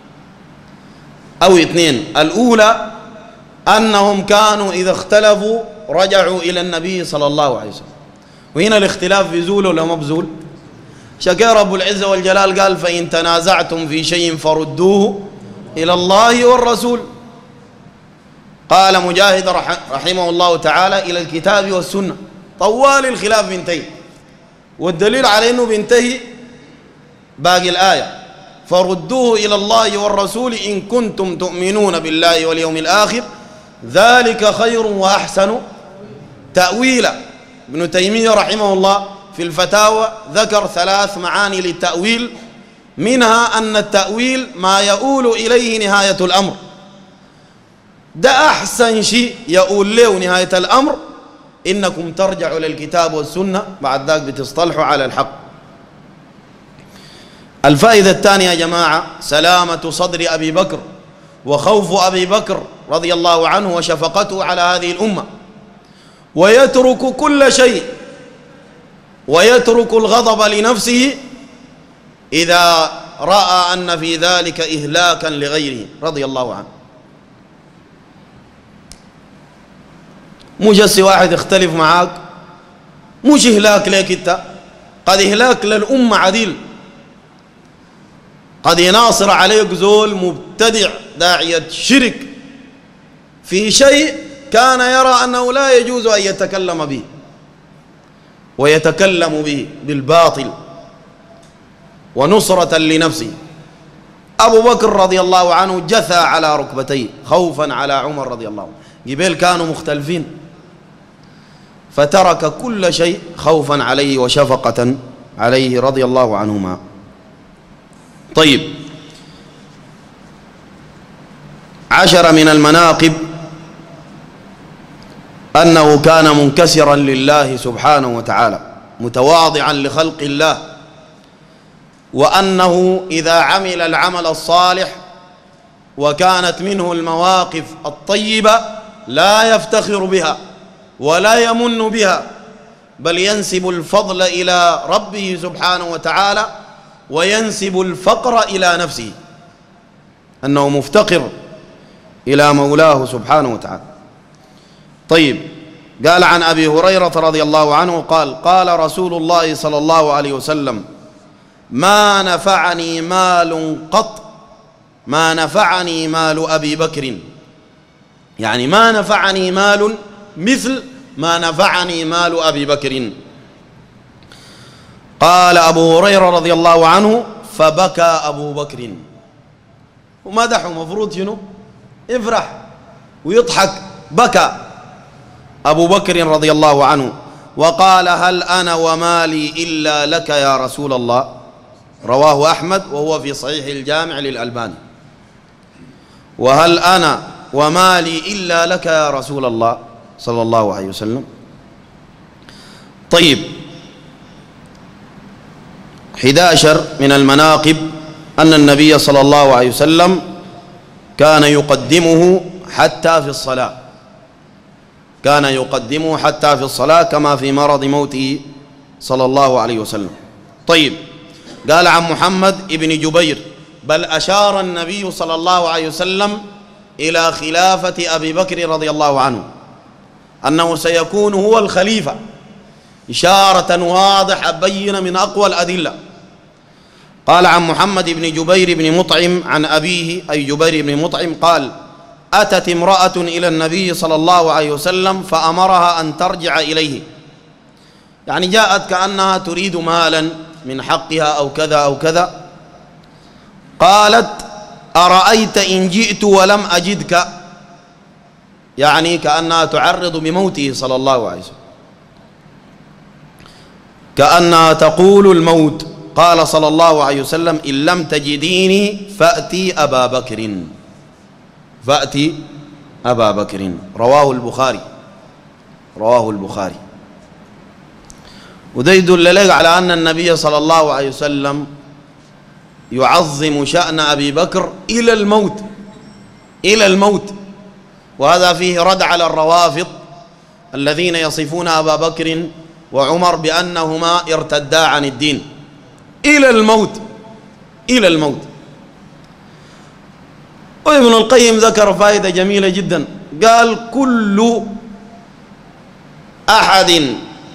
أو اثنين. الأولى أنهم كانوا إذا اختلفوا رجعوا إلى النبي صلى الله عليه وسلم، وهنا الاختلاف بيزول ولا ما بزول؟ شكا رب العزة والجلال قال فإن تنازعتم في شيء فردوه إلى الله والرسول. قال مجاهد رحمه الله تعالى إلى الكتاب والسنة. طوال الخلاف بينتهي، والدليل على أنه بينتهي باقي الآية فردوه إلى الله والرسول إن كنتم تؤمنون بالله واليوم الآخر ذلك خير وأحسن تأويلا. ابن تيمية رحمه الله في الفتاوى ذكر ثلاث معاني للتأويل، منها أن التأويل ما يؤول إليه نهاية الأمر، ده أحسن شيء يؤول له نهاية الأمر إنكم ترجعوا للكتاب والسنة، بعد ذلك بتصطلحوا على الحق. الفائدة الثانية يا جماعة سلامة صدر أبي بكر وخوف أبي بكر رضي الله عنه وشفقته على هذه الأمة، ويترك كل شيء ويترك الغضب لنفسه إذا رأى أن في ذلك إهلاكا لغيره رضي الله عنه. مش هسي واحد يختلف معاك مش إهلاك لك أنت، قد إهلاك للأمة عديل، قد يناصر عليك زول مبتدع داعية شرك في شيء كان يرى أنه لا يجوز أن يتكلم به ويتكلم به بالباطل ونصرة لنفسه. أبو بكر رضي الله عنه جثى على ركبتيه خوفا على عمر رضي الله عنه، قبل كانوا مختلفين فترك كل شيء خوفا عليه وشفقة عليه رضي الله عنهما. طيب، عشر من المناقب أنه كان منكسرا لله سبحانه وتعالى متواضعا لخلق الله، وأنه إذا عمل العمل الصالح وكانت منه المواقف الطيبة لا يفتخر بها ولا يمن بها، بل ينسب الفضل إلى ربه سبحانه وتعالى وينسب الفقر إلى نفسه، أنه مفتقر إلى مولاه سبحانه وتعالى. طيب، قال عن أبي هريرة رضي الله عنه قال قال رسول الله صلى الله عليه وسلم ما نفعني مال قط ما نفعني مال أبي بكر، يعني ما نفعني مال مثل ما نفعني مال أبي بكر. قال أبو هريرة رضي الله عنه فبكى أبو بكر، ومدحه مفروض شنو؟ افرح ويضحك، بكى أبو بكر رضي الله عنه وقال هل أنا ومالي إلا لك يا رسول الله، رواه أحمد وهو في صحيح الجامع للألباني. وهل أنا ومالي إلا لك يا رسول الله صلى الله عليه وسلم. طيب، أحد عشر من المناقب أن النبي صلى الله عليه وسلم كان يقدمه حتى في الصلاة كان يقدمه حتى في الصلاة كما في مرض موته صلى الله عليه وسلم. طيب، قال عن محمد ابن جبير بل أشار النبي صلى الله عليه وسلم إلى خلافة أبي بكر رضي الله عنه أنه سيكون هو الخليفة، إشارة واضحة بينة من أقوى الأدلة. قال عن محمد بن جبير بن مطعم عن أبيه أي جبير بن مطعم قال أتت امرأة إلى النبي صلى الله عليه وسلم فأمرها أن ترجع إليه، يعني جاءت كأنها تريد مالا من حقها أو كذا أو كذا. قالت أرأيت إن جئت ولم أجدك، يعني كأنها تعرض بموته صلى الله عليه وسلم، كأنها تقول الموت. قال صلى الله عليه وسلم إن لم تجديني فأتي أبا بكر، فأتي أبا بكر. رواه البخاري، رواه البخاري. وده يدل لك على أن النبي صلى الله عليه وسلم يعظم شأن أبي بكر إلى الموت، إلى الموت. وهذا فيه رد على الروافض الذين يصفون أبا بكر وعمر بأنهما ارتدا عن الدين إلى الموت، إلى الموت. وابن القيم ذكر فائدة جميلة جدا، قال كل أحد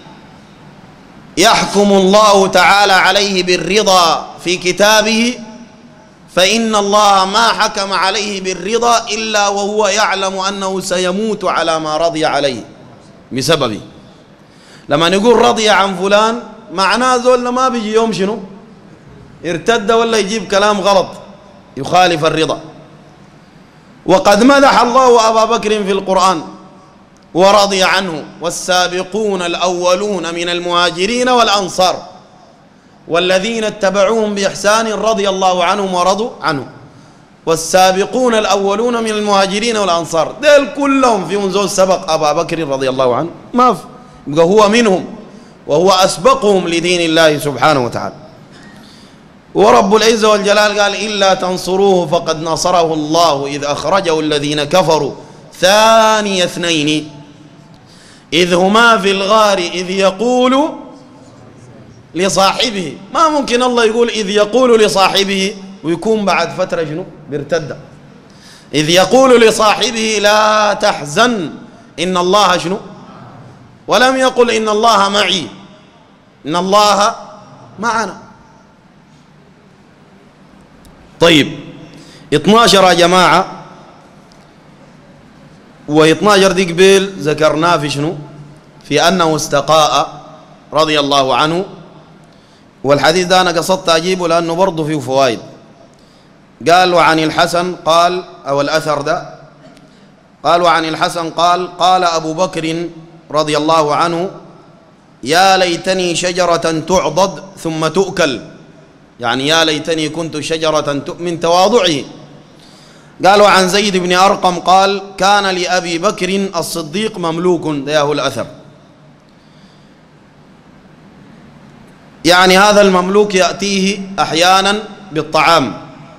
يحكم الله تعالى عليه بالرضا في كتابه فإن الله ما حكم عليه بالرضا إلا وهو يعلم أنه سيموت على ما رضي عليه بسببه. لما نقول رضي عن فلان معناه زول ما بيجي يوم شنو ارتد ولا يجيب كلام غلط يخالف الرضا. وقد مدح الله أبا بكر في القرآن ورضي عنه والسابقون الأولون من المهاجرين والأنصار والذين اتبعوهم بإحسان رضي الله عنهم ورضوا عنه. والسابقون الأولون من المهاجرين والأنصار ديل كلهم فيهم زول سبق أبا بكر رضي الله عنه ما في، يبقى هو منهم وهو أسبقهم لدين الله سبحانه وتعالى. ورب العزة والجلال قال إلا تنصروه فقد نصره الله إذ أخرجه الذين كفروا ثاني اثنين إذ هما في الغار إذ يقول لصاحبه. ما ممكن الله يقول إذ يقول لصاحبه ويكون بعد فترة شنو بيرتد. إذ يقول لصاحبه لا تحزن إن الله شنو، ولم يقل إن الله معي، إن الله معنا. طيب اثناشر يا جماعة، واثناشر دي قبل ذكرناه في شنو، في أنه استقاء رضي الله عنه. والحديث ده أنا قصدت أجيبه لأنه برضه فيه فوائد. قال وعن الحسن قال، أو الأثر ده قال وعن الحسن قال قال أبو بكر رضي الله عنه يا ليتني شجرة تعضد ثم تؤكل، يعني يا ليتني كنت شجرة من تواضعه. قالوا عن زيد بن أرقم قال كان لأبي بكر الصديق مملوك، ده الأثر. يعني هذا المملوك يأتيه أحيانا بالطعام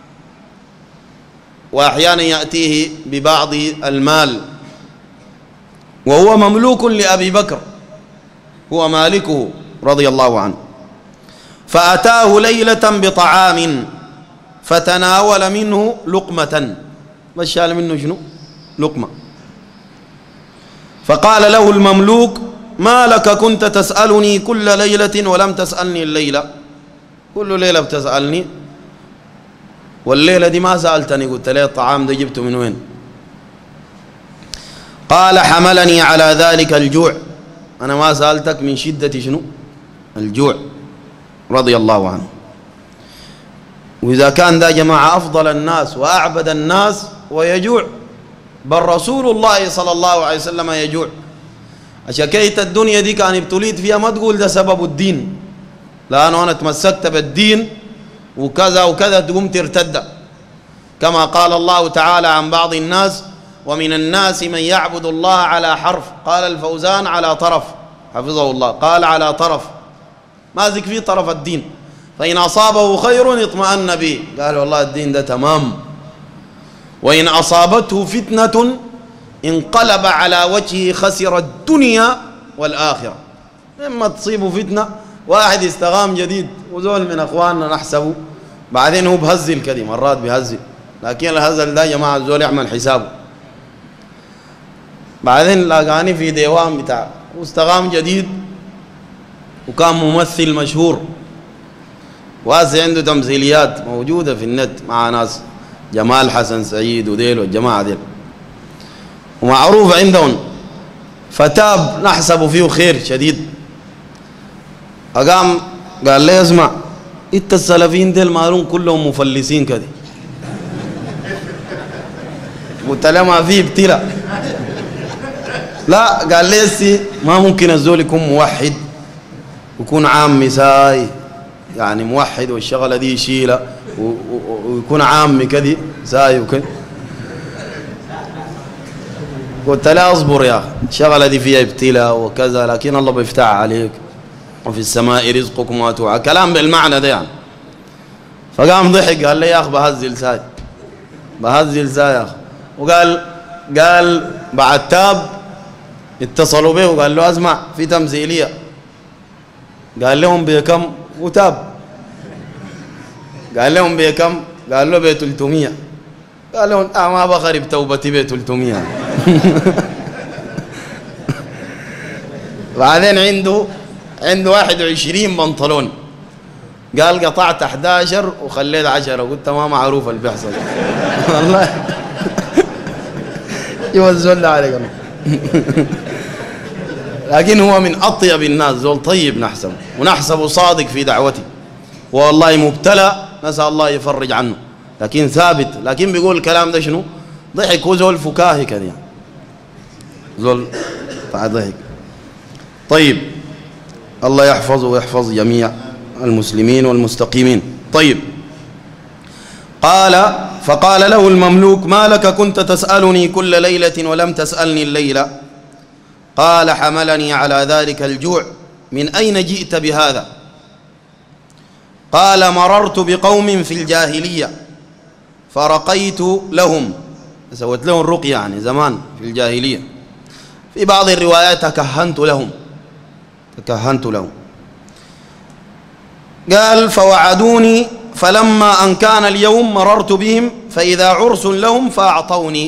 وأحيانا يأتيه ببعض المال، وهو مملوك لأبي بكر، هو مالكه رضي الله عنه. فأتاه ليلة بطعام فتناول منه لقمة، بس شال منه شنو لقمة. فقال له المملوك ما لك كنت تسألني كل ليلة ولم تسألني الليلة، كل ليلة بتسألني والليلة دي ما سألتني، قلت لي الطعام ده جبته من وين؟ قال حملني على ذلك الجوع، أنا ما سألتك من شدة شنو الجوع رضي الله عنه. وإذا كان ذا جماعة أفضل الناس وأعبد الناس ويجوع، بل رسول الله صلى الله عليه وسلم يجوع. عشان كيت الدنيا دي كان ابتليت فيها ما تقول ده سبب الدين، لأنه أنا تمسكت بالدين وكذا وكذا تقوم ترتد، كما قال الله تعالى عن بعض الناس ومن الناس من يعبد الله على حرف، قال الفوزان على طرف حفظه الله، قال على طرف ما ذك فيه طرف الدين، فإن أصابه خير اطمأن به، قال والله الدين ده تمام، وإن أصابته فتنة انقلب على وجهه خسر الدنيا والآخرة. إما تصيبه فتنة، واحد استغام جديد وزول من أخواننا نحسبه بعدين هو بهزل كده، مرات بهزل، لكن الهزل ده يا جماعة الزول يعمل حسابه، بعدين لاقاني في ديوان بتاع واستغام جديد وكان ممثل مشهور واسع عنده تمثيليات موجودة في النت مع ناس جمال حسن سعيد وديل والجماعة ديل ومعروف عندهم، فتاب نحسب فيه خير شديد، أقام قال لي اسمع انت السلفيين ديل مالون كلهم مفلسين كده. قلت له ما في ابتلاء. لا قال لي سي ما ممكن الزول يكون موحد ويكون عامي ساي، يعني موحد والشغله دي يشيلها ويكون عامي كده ساي وكده. قلت له اصبر يا اخي الشغله دي فيها ابتلاء وكذا، لكن الله بيفتح عليك وفي السماء رزقكم وما توعدون، كلام بالمعنى ده يعني. فقام ضحك قال لي يا اخ بهزل ساي بهزل ساي يا اخ. وقال قال بعد تاب اتصلوا به وقال له اسمع في تمثيليه. قال لهم بكم؟ وتاب. قال لهم بكم؟ قال له ب ثلاثمية. قال لهم اه ما بخرب توبتي ب ثلاثمية. بعدين عنده عنده واحد وعشرين بنطلون. قال قطعت أحد عشر وخليت عشرة. قلت ما معروف اللي بيحصل. والله يوزل عليك. لكن هو من أطيب الناس، زول طيب نحسبه ونحسبه صادق في دعوته، والله مبتلى نسأل الله يفرج عنه، لكن ثابت. لكن بيقول الكلام ده شنو؟ ضحك. هو زول فكاهي كده يعني، زول ضحك. طيب الله يحفظه ويحفظ جميع المسلمين والمستقيمين. طيب قال فقال له المملوك ما لك كنت تسألني كل ليلة ولم تسألني الليلة؟ قال حملني على ذلك الجوع. من أين جئت بهذا؟ قال مررت بقوم في الجاهلية فرقيت لهم، سويت لهم رقية يعني زمان في الجاهلية. في بعض الروايات تكهنت لهم تكهنت لهم. قال فوعدوني فلما أن كان اليوم مررت بهم فإذا عرس لهم فأعطوني.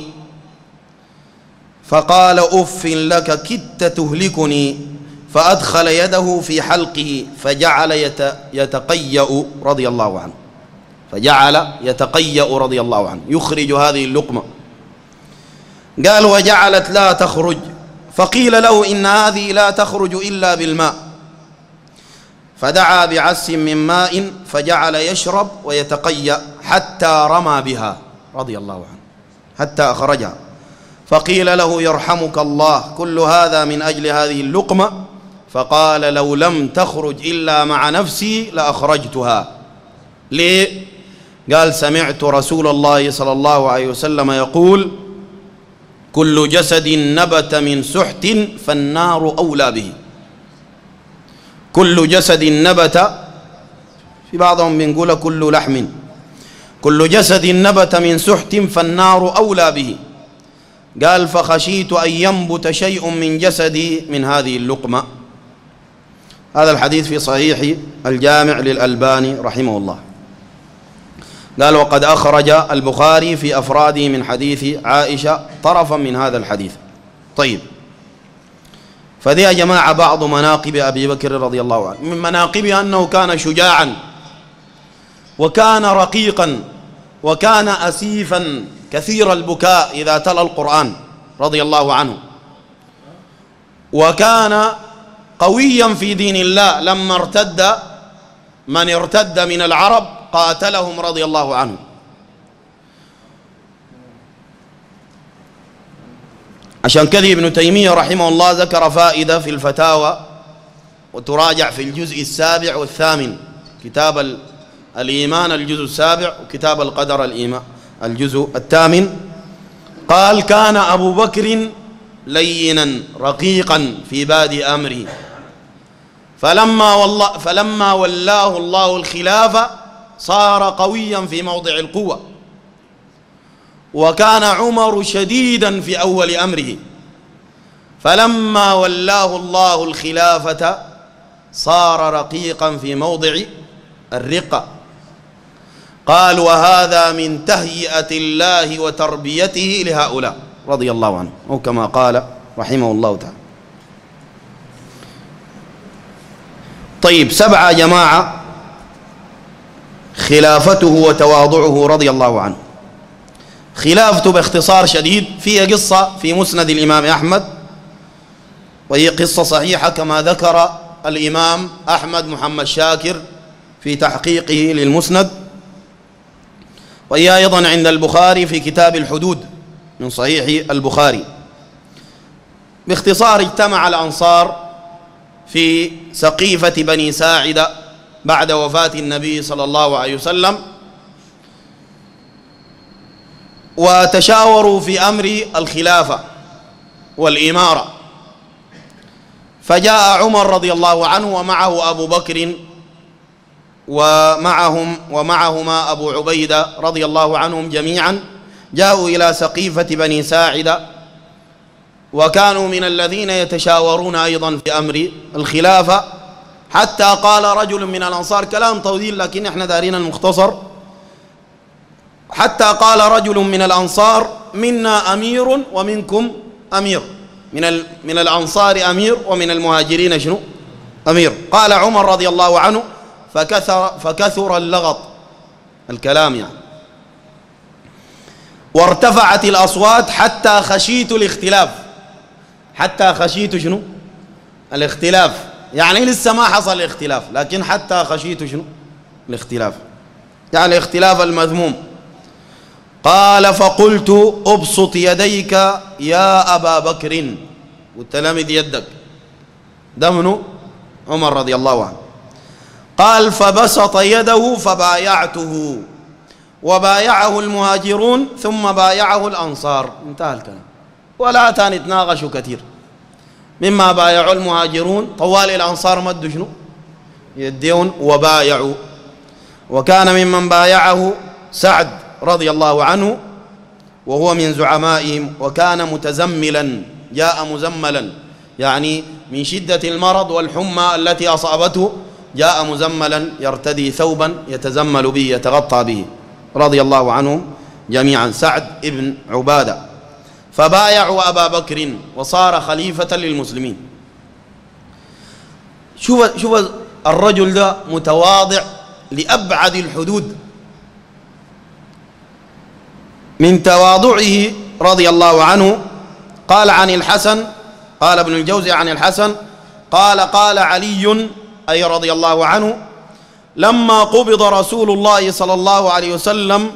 فقال أف لك كدت تهلكني. فأدخل يده في حلقه فجعل يتقيأ رضي الله عنه فجعل يتقيأ رضي الله عنه يخرج هذه اللقمة. قال وجعلت لا تخرج. فقيل له إن هذه لا تخرج إلا بالماء. فدعا بعس من ماء فجعل يشرب ويتقيأ حتى رمى بها رضي الله عنه حتى أخرجها. فقيل له يرحمك الله كل هذا من أجل هذه اللقمة؟ فقال لو لم تخرج إلا مع نفسي لأخرجتها. ليه؟ قال سمعت رسول الله صلى الله عليه وسلم يقول كل جسد نبت من سحت فالنار أولى به. كل جسد نبت، في بعضهم بنقول كل لحم، كل جسد نبت من سحت فالنار أولى به. قال فخشيت أن ينبت شيء من جسدي من هذه اللقمة. هذا الحديث في صحيح الجامع للألباني رحمه الله. قال وقد أخرج البخاري في أفراده من حديث عائشة طرفا من هذا الحديث. طيب فذي يا جماعة بعض مناقب أبي بكر رضي الله عنه. من مناقبه أنه كان شجاعا وكان رقيقا وكان أسيفا كثير البكاء إذا تلا القرآن رضي الله عنه، وكان قويا في دين الله. لما ارتد من ارتد من العرب قاتلهم رضي الله عنه. عشان كذا ابن تيمية رحمه الله ذكر فائدة في الفتاوى وتراجع في الجزء السابع والثامن، كتاب الإيمان الجزء السابع وكتاب القدر الإيمان الجزء الثامن. قال كان أبو بكر لينا رقيقا في بادئ أمره، فلما, والله فلما ولاه الله الخلافة صار قويا في موضع القوة. وكان عمر شديدا في أول أمره، فلما ولاه الله الخلافة صار رقيقا في موضع الرقة. قال وهذا من تهيئة الله وتربيته لهؤلاء رضي الله عنه، أو كما قال رحمه الله تعالى. طيب سبعة جماعة خلافته وتواضعه رضي الله عنه. خلافته باختصار شديد فيها قصة في مسند الإمام أحمد، وهي قصة صحيحة كما ذكر الإمام أحمد محمد شاكر في تحقيقه للمسند، وهي أيضا عند البخاري في كتاب الحدود من صحيح البخاري. باختصار، اجتمع الأنصار في سقيفة بني ساعدة بعد وفاة النبي صلى الله عليه وسلم، وتشاوروا في أمر الخلافة والإمارة. فجاء عمر رضي الله عنه ومعه أبو بكر ومعهم ومعهما أبو عبيدة رضي الله عنهم جميعا، جاءوا إلى سقيفة بني ساعدة، وكانوا من الذين يتشاورون أيضا في أمر الخلافة، حتى قال رجل من الأنصار، كلام طويل لكن احنا دارين المختصر، حتى قال رجل من الأنصار: منا أمير ومنكم أمير، من من الأنصار أمير ومن المهاجرين شنو؟ أمير. قال عمر رضي الله عنه: فكثر, فكثر اللغط، الكلام يعني، وارتفعت الأصوات حتى خشيت الاختلاف. حتى خشيت شنو؟ الاختلاف، يعني لسه ما حصل الاختلاف، لكن حتى خشيت شنو؟ الاختلاف، يعني الاختلاف المذموم. قال: فقلت: ابسط يديك يا أبا بكر، والتلامذ يدك. ده منو؟ عمر رضي الله عنه. قال: فبسط يده فبايعته، وبايعه المهاجرون ثم بايعه الأنصار. انتهى الكلام، ولا تاني تناقشوا كثير. مما بايعوا المهاجرون طوال الأنصار مدوا شنو؟ يديون وبايعوا. وكان ممن بايعه سعد رضي الله عنه، وهو من زعمائهم، وكان متزملا، جاء مزملا، يعني من شدة المرض والحمى التي أصابته جاء مزملا يرتدي ثوبا يتزمل به يتغطى به، رضي الله عنهم جميعا، سعد ابن عبادة. فبايعوا أبا بكر وصار خليفة للمسلمين. شوف شوف الرجل ده متواضع لأبعد الحدود. من تواضعه رضي الله عنه قال عن الحسن، قال ابن الجوزي عن الحسن قال: قال علي أي رضي الله عنه: لما قبض رسول الله صلى الله عليه وسلم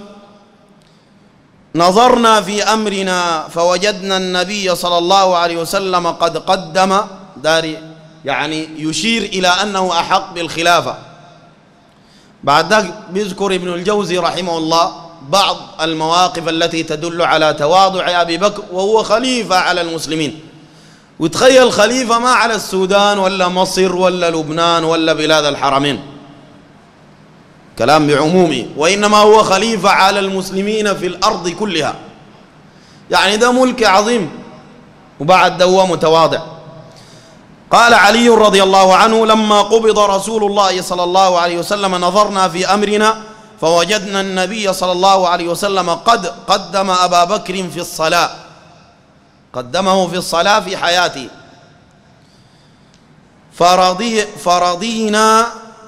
نظرنا في أمرنا فوجدنا النبي صلى الله عليه وسلم قد قدم داري، يعني يشير إلى أنه أحق بالخلافة. بعد ذلك بيذكر ابن الجوزي رحمه الله بعض المواقف التي تدل على تواضع أبي بكر وهو خليفة على المسلمين. وتخيل خليفة ما على السودان ولا مصر ولا لبنان ولا بلاد الحرمين، كلام بعمومه، وإنما هو خليفة على المسلمين في الأرض كلها، يعني ده ملك عظيم، وبعد ده هو متواضع. قال علي رضي الله عنه: لما قبض رسول الله صلى الله عليه وسلم نظرنا في أمرنا فوجدنا النبي صلى الله عليه وسلم قد قدم أبا بكر في الصلاة، قدمه في الصلاة في حياته. فرضي فرضينا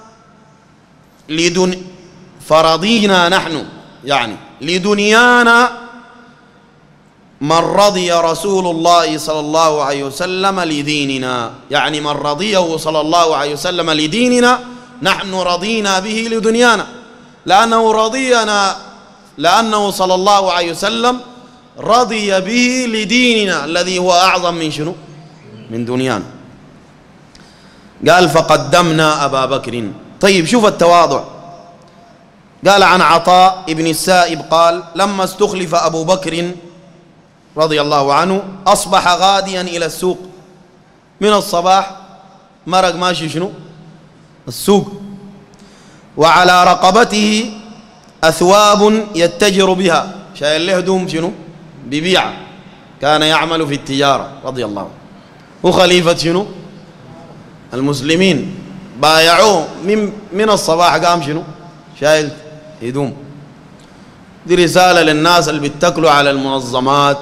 لدن فرضينا نحن، يعني لدنيانا من رضي رسول الله صلى الله عليه وسلم لديننا، يعني من رضيه صلى الله عليه وسلم لديننا نحن رضينا به لدنيانا، لأنه رضينا، لأنه صلى الله عليه وسلم رضي به لديننا الذي هو أعظم من شنو؟ من دنيانا. قال: فقدمنا أبا بكر. طيب شوف التواضع. قال عن عطاء ابن السائب قال: لما استخلف أبو بكر رضي الله عنه أصبح غاديا إلى السوق، من الصباح مرق ماشي شنو؟ السوق، وعلى رقبته أثواب يتجر بها، شايل له هدوم شنو؟ ببيع، كان يعمل في التجارة رضي الله عنه. وخليفة شنو؟ المسلمين، بايعوه من من الصباح قام شنو؟ شايل هدوم. دي رسالة للناس اللي بيتكلوا على المنظمات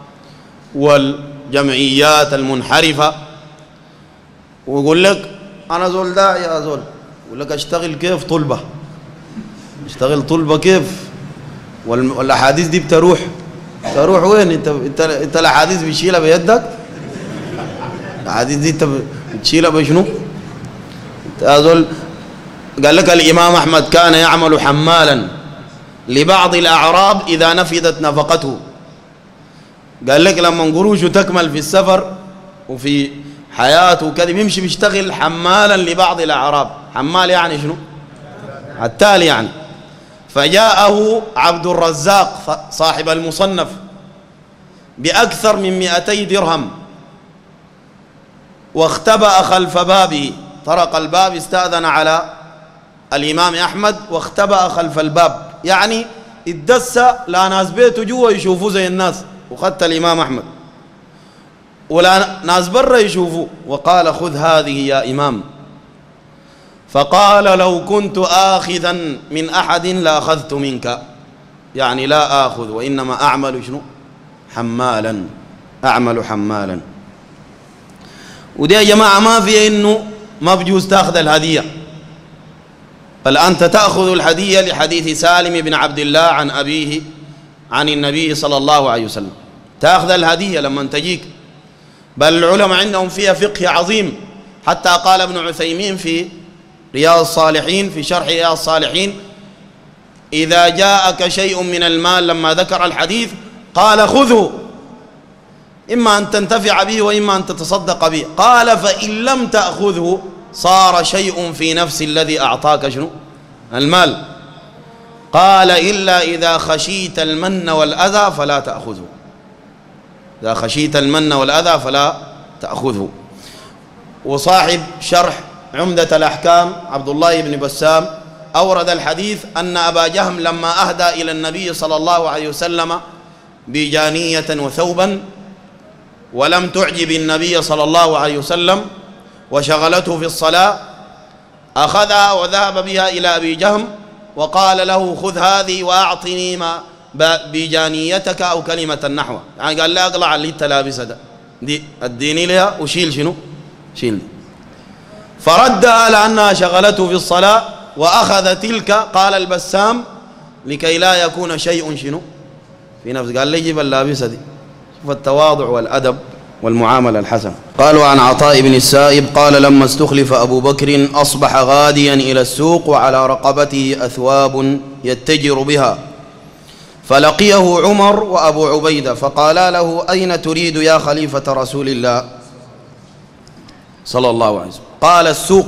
والجمعيات المنحرفة، ويقول لك أنا زول ده يا زول، يقول لك أشتغل كيف؟ طلبة. أشتغل طلبة كيف؟ والأحاديث دي بتروح تروح وين؟ أنت أنت أنت الأحاديث بتشيلها بيدك؟ الأحاديث دي أنت بتشيلها بشنو؟ أقول قال لك الإمام أحمد كان يعمل حمالا لبعض الأعراب إذا نفدت نفقته. قال لك لما قروشه تكمل في السفر وفي حياته كذا بيمشي بيشتغل حمالا لبعض الأعراب. حمال يعني شنو؟ التالي يعني. فجاءه عبد الرزاق صاحب المصنف بأكثر من مئتي درهم واختبأ خلف بابه، طرق الباب استأذن على الإمام أحمد واختبأ خلف الباب، يعني اتدس لا ناس بيته جوا يشوفوه زي الناس وخدت الإمام أحمد، ولا ناس برا يشوفوه، وقال خذ هذه يا إمام. فقال لو كنت آخذا من أحد لأخذت منك، يعني لا آخذ وإنما أعمل شنو؟ حمالا، أعمل حمالا. ودي يا جماعة ما في إنه ما بجوز تأخذ الهدية، بل أنت تأخذ الهدية لحديث سالم بن عبد الله عن أبيه عن النبي صلى الله عليه وسلم، تأخذ الهدية لما تجيك. بل العلماء عندهم فيها فقه عظيم، حتى قال ابن عثيمين في رياض الصالحين في شرح رياض الصالحين: إذا جاءك شيء من المال، لما ذكر الحديث قال خذه، إما أن تنتفع به وإما أن تتصدق به. قال فإن لم تأخذه صار شيء في نفس الذي أعطاك شنو؟ المال. قال إلا إذا خشيت المن والأذى فلا تأخذه، إذا خشيت المن والأذى فلا تأخذه. وصاحب شرح عمدة الأحكام عبد الله بن بسام أورد الحديث أن أبا جهم لما أهدى إلى النبي صلى الله عليه وسلم بجانية وثوبا ولم تعجب النبي صلى الله عليه وسلم وشغلته في الصلاة، أخذها وذهب بها إلى أبي جهم وقال له خذ هذه وأعطني ما بجانيتك أو كلمة النحو، يعني قال لا أقلع اللي تلابسها ده دي اديني لها وشيل شنو؟ شيل. فردها لأنها شغلته في الصلاة وأخذ تلك. قال البسام لكي لا يكون شيء شنو في نفس، قال لي جيب اللابسة دي. شوف التواضع والأدب والمعاملة الحسنة. قالوا عن عطاء بن السائب قال لما استخلف أبو بكر أصبح غاديا إلى السوق وعلى رقبته أثواب يتجر بها، فلقيه عمر وأبو عبيدة فقالا له أين تريد يا خليفة رسول الله صلى الله عليه وسلم؟ قال السوق.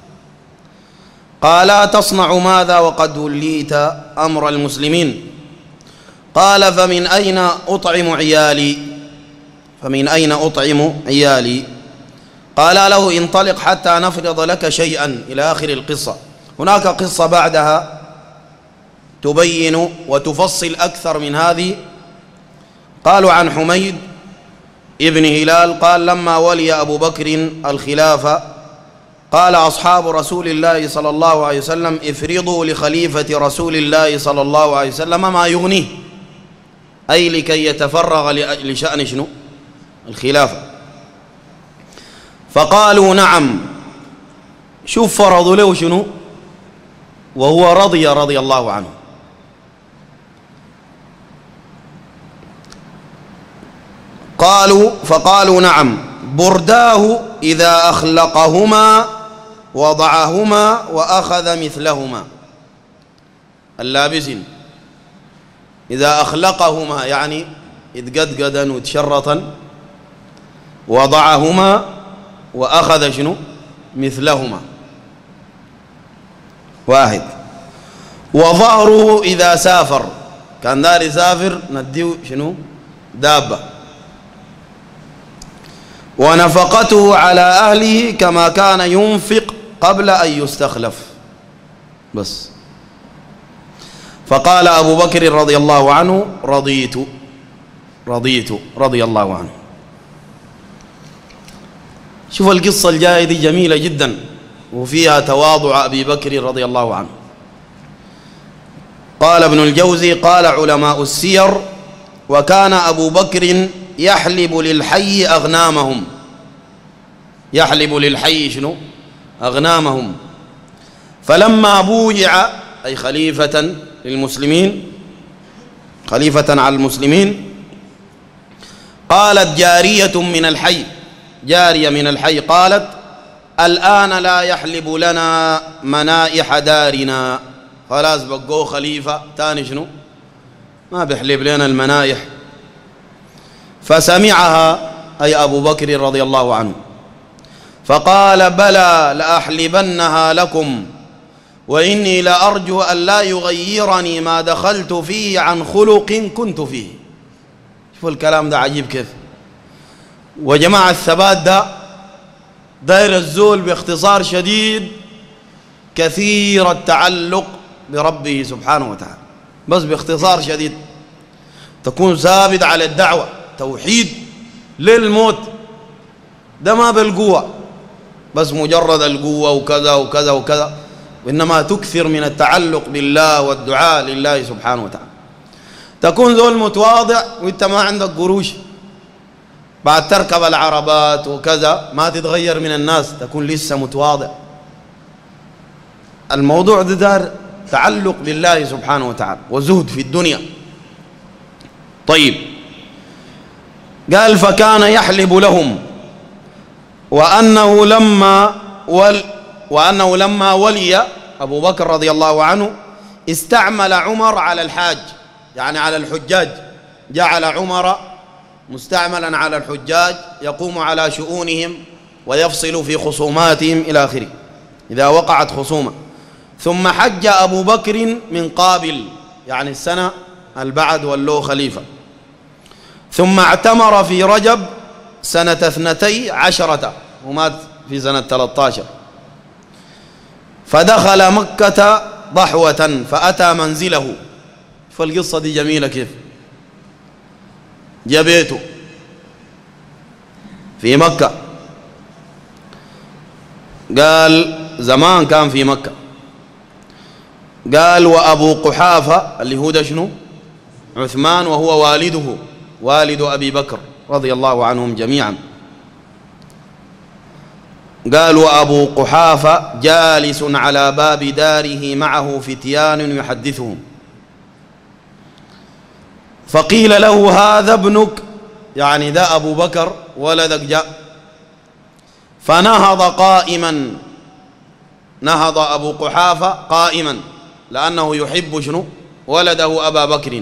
قالا تصنع ماذا وقد وليت أمر المسلمين؟ قال فمن أين أطعم عيالي؟ فمن أين أطعم عيالي؟ قال له انطلق حتى نفرض لك شيئا إلى آخر القصة. هناك قصة بعدها تبين وتفصل أكثر من هذه. قالوا عن حميد ابن هلال قال لما ولي أبو بكر الخلافة قال أصحاب رسول الله صلى الله عليه وسلم افرضوا لخليفة رسول الله صلى الله عليه وسلم ما يغنيه، أي لكي يتفرغ لشأن شنو؟ الخلافة. فقالوا نعم. شوف فرضوا له شنو؟ وهو رضي رضي الله عنه. قالوا فقالوا نعم. برداه إذا أخلقهما وضعهما وأخذ مثلهما. اللابسين إذا أخلقهما يعني اتقدقدا وتشرطا، وضعهما وأخذ شنو؟ مثلهما. واحد. وظهره إذا سافر، كان دار يسافر نديه شنو؟ دابة. ونفقته على أهله كما كان ينفق قبل أن يستخلف. بس. فقال أبو بكر رضي الله عنه رضيت رضيت رضي الله عنه. شوف القصة الجاية دي جميلة جدا وفيها تواضع أبي بكر رضي الله عنه. قال ابن الجوزي قال علماء السير وكان أبو بكر يحلب للحي أغنامهم. يحلب للحي شنو؟ أغنامهم. فلما بويع أي خليفة للمسلمين، خليفة على المسلمين، قالت جارية من الحي، جارية من الحي قالت الآن لا يحلب لنا منائح دارنا، خلاص بقوا خليفة تاني شنو ما بيحلب لنا المنائح. فسمعها أي أبو بكر رضي الله عنه فقال بلى لأحلبنها لكم وإني لأرجو أن لا يغيرني ما دخلت فيه عن خلق كنت فيه. شوفوا الكلام ده عجيب كيف. وجماعة الثبات ده داير الزول باختصار شديد كثير التعلق بربه سبحانه وتعالى، بس باختصار شديد تكون ثابت على الدعوة توحيد للموت، ده ما بالقوة بس مجرد القوة وكذا وكذا وكذا، وإنما تكثر من التعلق بالله والدعاء لله سبحانه وتعالى. تكون ذول متواضع وانت ما عندك قروش، بعد تركب العربات وكذا ما تتغير من الناس، تكون لسه متواضع. الموضوع ده دار تعلق بالله سبحانه وتعالى وزهد في الدنيا. طيب قال فكان يحلب لهم وأنه لما ول وأنه لما ولي أبو بكر رضي الله عنه استعمل عمر على الحاج، يعني على الحجاج، جعل عمر مستعملا على الحجاج يقوم على شؤونهم ويفصل في خصوماتهم إلى آخره إذا وقعت خصومة. ثم حج أبو بكر من قابل، يعني السنة البعد والله خليفة، ثم اعتمر في رجب سنة اثنتي عشرة ومات في سنة ثلاثة عشر، فدخل مكة ضحوة فأتى منزله. فالقصة دي جميلة كيف. جبيته في مكة، قال زمان كان في مكة، قال وأبو قحافة اللي هو ده شنو عثمان وهو والده والد أبي بكر رضي الله عنهم جميعا، قال وأبو قحافة جالس على باب داره معه فتيان يحدثهم، فقيل له هذا ابنك، يعني ذا أبو بكر ولدك جاء، فنهض قائما، نهض أبو قحافة قائما لأنه يحب شنو ولده أبا بكر،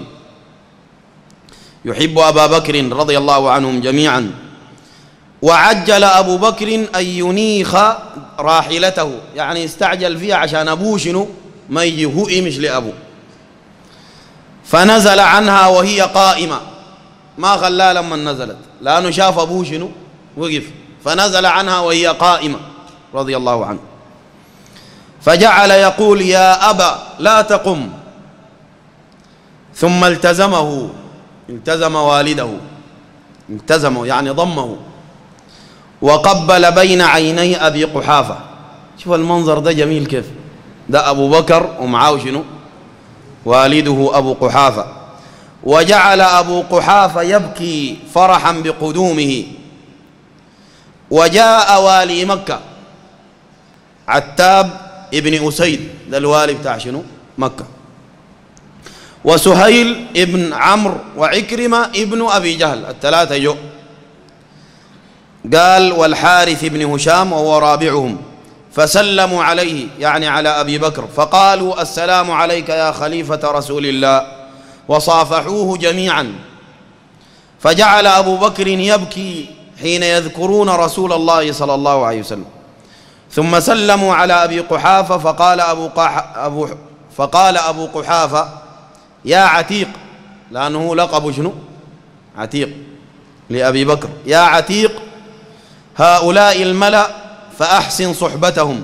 يحب أبا بكر رضي الله عنهم جميعا. وعجل أبو بكر أن ينيخ راحلته، يعني استعجل فيها عشان أبوه شنو ما يجي هو مش لأبوه، فنزل عنها وهي قائمة، ما خلاها لما نزلت لأنه شاف أبوه شنو وقف، فنزل عنها وهي قائمة رضي الله عنه، فجعل يقول يا أبا لا تقم، ثم التزمه، التزم والده، التزمه يعني ضمه، وقبل بين عيني أبي قحافة. شوف المنظر ده جميل كيف، ده أبو بكر ومعاه شنو والده أبو قحافة، وجعل أبو قحافة يبكي فرحا بقدومه. وجاء والي مكة عتاب ابن أسيد، ده الوالي بتاع شنو مكة، وسهيل ابن عمرو وعكرمة ابن أبي جهل، الثلاثة جو. قال والحارث بن هشام وهو رابعهم، فسلموا عليه يعني على أبي بكر، فقالوا السلام عليك يا خليفة رسول الله، وصافحوه جميعا. فجعل أبو بكر يبكي حين يذكرون رسول الله صلى الله عليه وسلم، ثم سلموا على أبي قحافة، فقال أبو, قح أبو فقال أبو قحافة يا عتيق، لأنه لقب شنو عتيق لأبي بكر، يا عتيق هؤلاء الملأ فأحسن صحبتهم،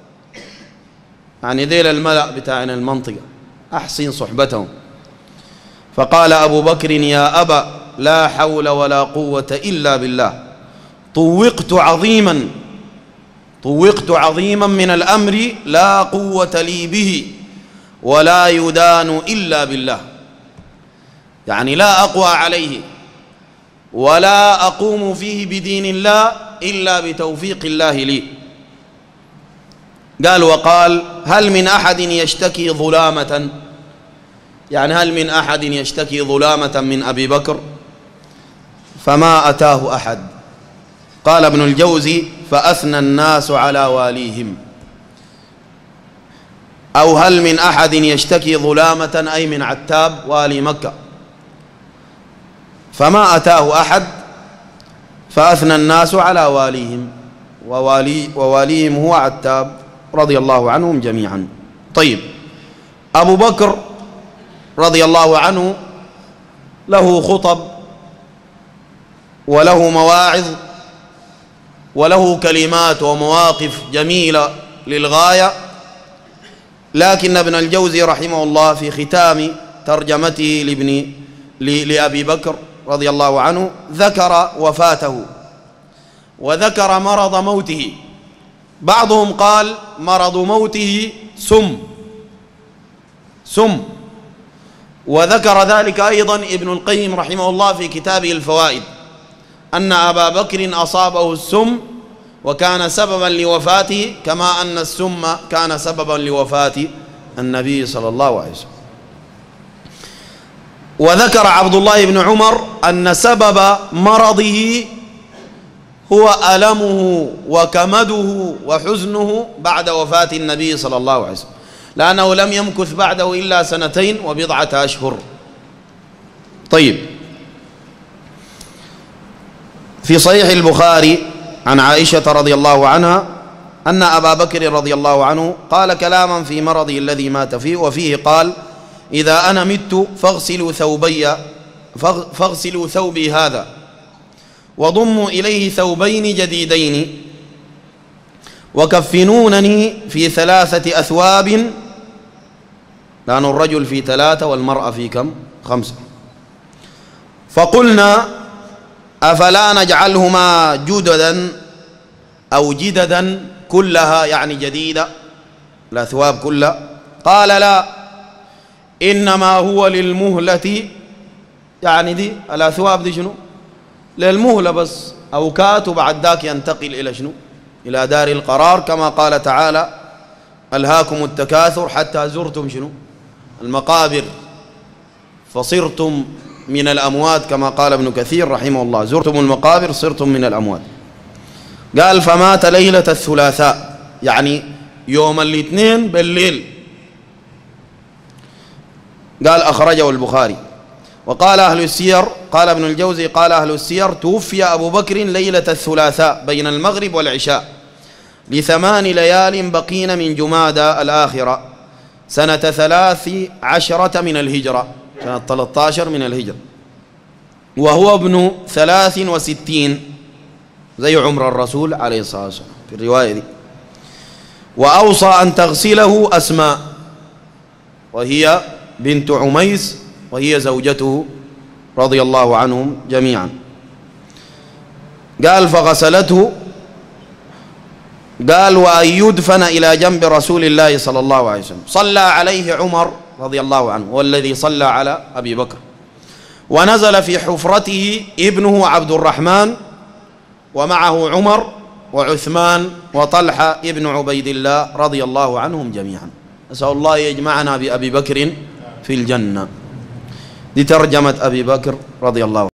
يعني ذيل الملأ بتاعنا المنطقة أحسن صحبتهم. فقال أبو بكر يا أبا لا حول ولا قوة إلا بالله، طوقت عظيما، طوقت عظيما من الأمر لا قوة لي به ولا يدان إلا بالله، يعني لا أقوى عليه ولا أقوم فيه بدين الله إلا بتوفيق الله لي. قال وقال هل من أحد يشتكي ظلامة، يعني هل من أحد يشتكي ظلامة من أبي بكر، فما أتاه أحد، قال ابن الجوزي: فأثنى الناس على واليهم. أو هل من أحد يشتكي ظلامة أي من عتاب والي مكة، فما أتاه أحد فأثنى الناس على واليهم، ووالي وواليهم هو عتاب رضي الله عنهم جميعا. طيب، أبو بكر رضي الله عنه له خطب وله مواعظ وله كلمات ومواقف جميلة للغاية، لكن ابن الجوزي رحمه الله في ختام ترجمته لابن لأبي بكر رضي الله عنه ذكر وفاته وذكر مرض موته. بعضهم قال مرض موته سم سم وذكر ذلك أيضا ابن القيم رحمه الله في كتابه الفوائد، أن أبا بكر أصابه السم وكان سببا لوفاته، كما أن السم كان سببا لوفاة النبي صلى الله عليه وسلم. وذكر عبد الله بن عمر أن سبب مرضه هو ألمه وكمده وحزنه بعد وفاة النبي صلى الله عليه وسلم، لأنه لم يمكث بعده إلا سنتين وبضعة أشهر. طيب، في صحيح البخاري عن عائشة رضي الله عنها أن أبا بكر رضي الله عنه قال كلاما في مرضه الذي مات فيه، وفيه قال: إذا أنا مت فاغسلوا ثوبي فاغسلوا ثوبي هذا وضموا إليه ثوبين جديدين وكفنونني في ثلاثة أثواب، لأن الرجل في ثلاثة والمرأة في كم؟ خمسة. فقلنا: أفلا نجعلهما جددا أو جددا كلها، يعني جديدة الأثواب كلها؟ قال: لا، إنما هو للمهلة، يعني دي الأثواب دي شنو؟ للمهلة بس، أوكات، وبعد ذاك ينتقل إلى شنو؟ إلى دار القرار، كما قال تعالى: ألهاكم التكاثر حتى زرتم شنو؟ المقابر فصرتم من الأموات، كما قال ابن كثير رحمه الله: زرتم المقابر صرتم من الأموات. قال: فمات ليلة الثلاثاء، يعني يوم الاثنين بالليل. قال: أخرجه البخاري. وقال أهل السير، قال ابن الجوزي قال أهل السير: توفي أبو بكر ليلة الثلاثاء بين المغرب والعشاء لثمان ليال بقين من جمادى الآخرة سنة ثلاث عشرة من الهجرة، سنة ثلاثة عشر من الهجرة، وهو ابن ثلاث وستين زي عمر الرسول عليه الصلاة والسلام في الرواية دي. وأوصى أن تغسله أسماء، وهي بنت عميس، وهي زوجته رضي الله عنهم جميعا. قال: فغسلته. قال: وأن يدفن إلى جنب رسول الله صلى الله عليه وسلم. صلى عليه عمر رضي الله عنه، والذي صلى على أبي بكر. ونزل في حفرته ابنه عبد الرحمن، ومعه عمر وعثمان وطلحة ابن عبيد الله رضي الله عنهم جميعا. نسأل الله يجمعنا بأبي بكر في الجنة. دي ترجمة أبي بكر رضي الله عنه.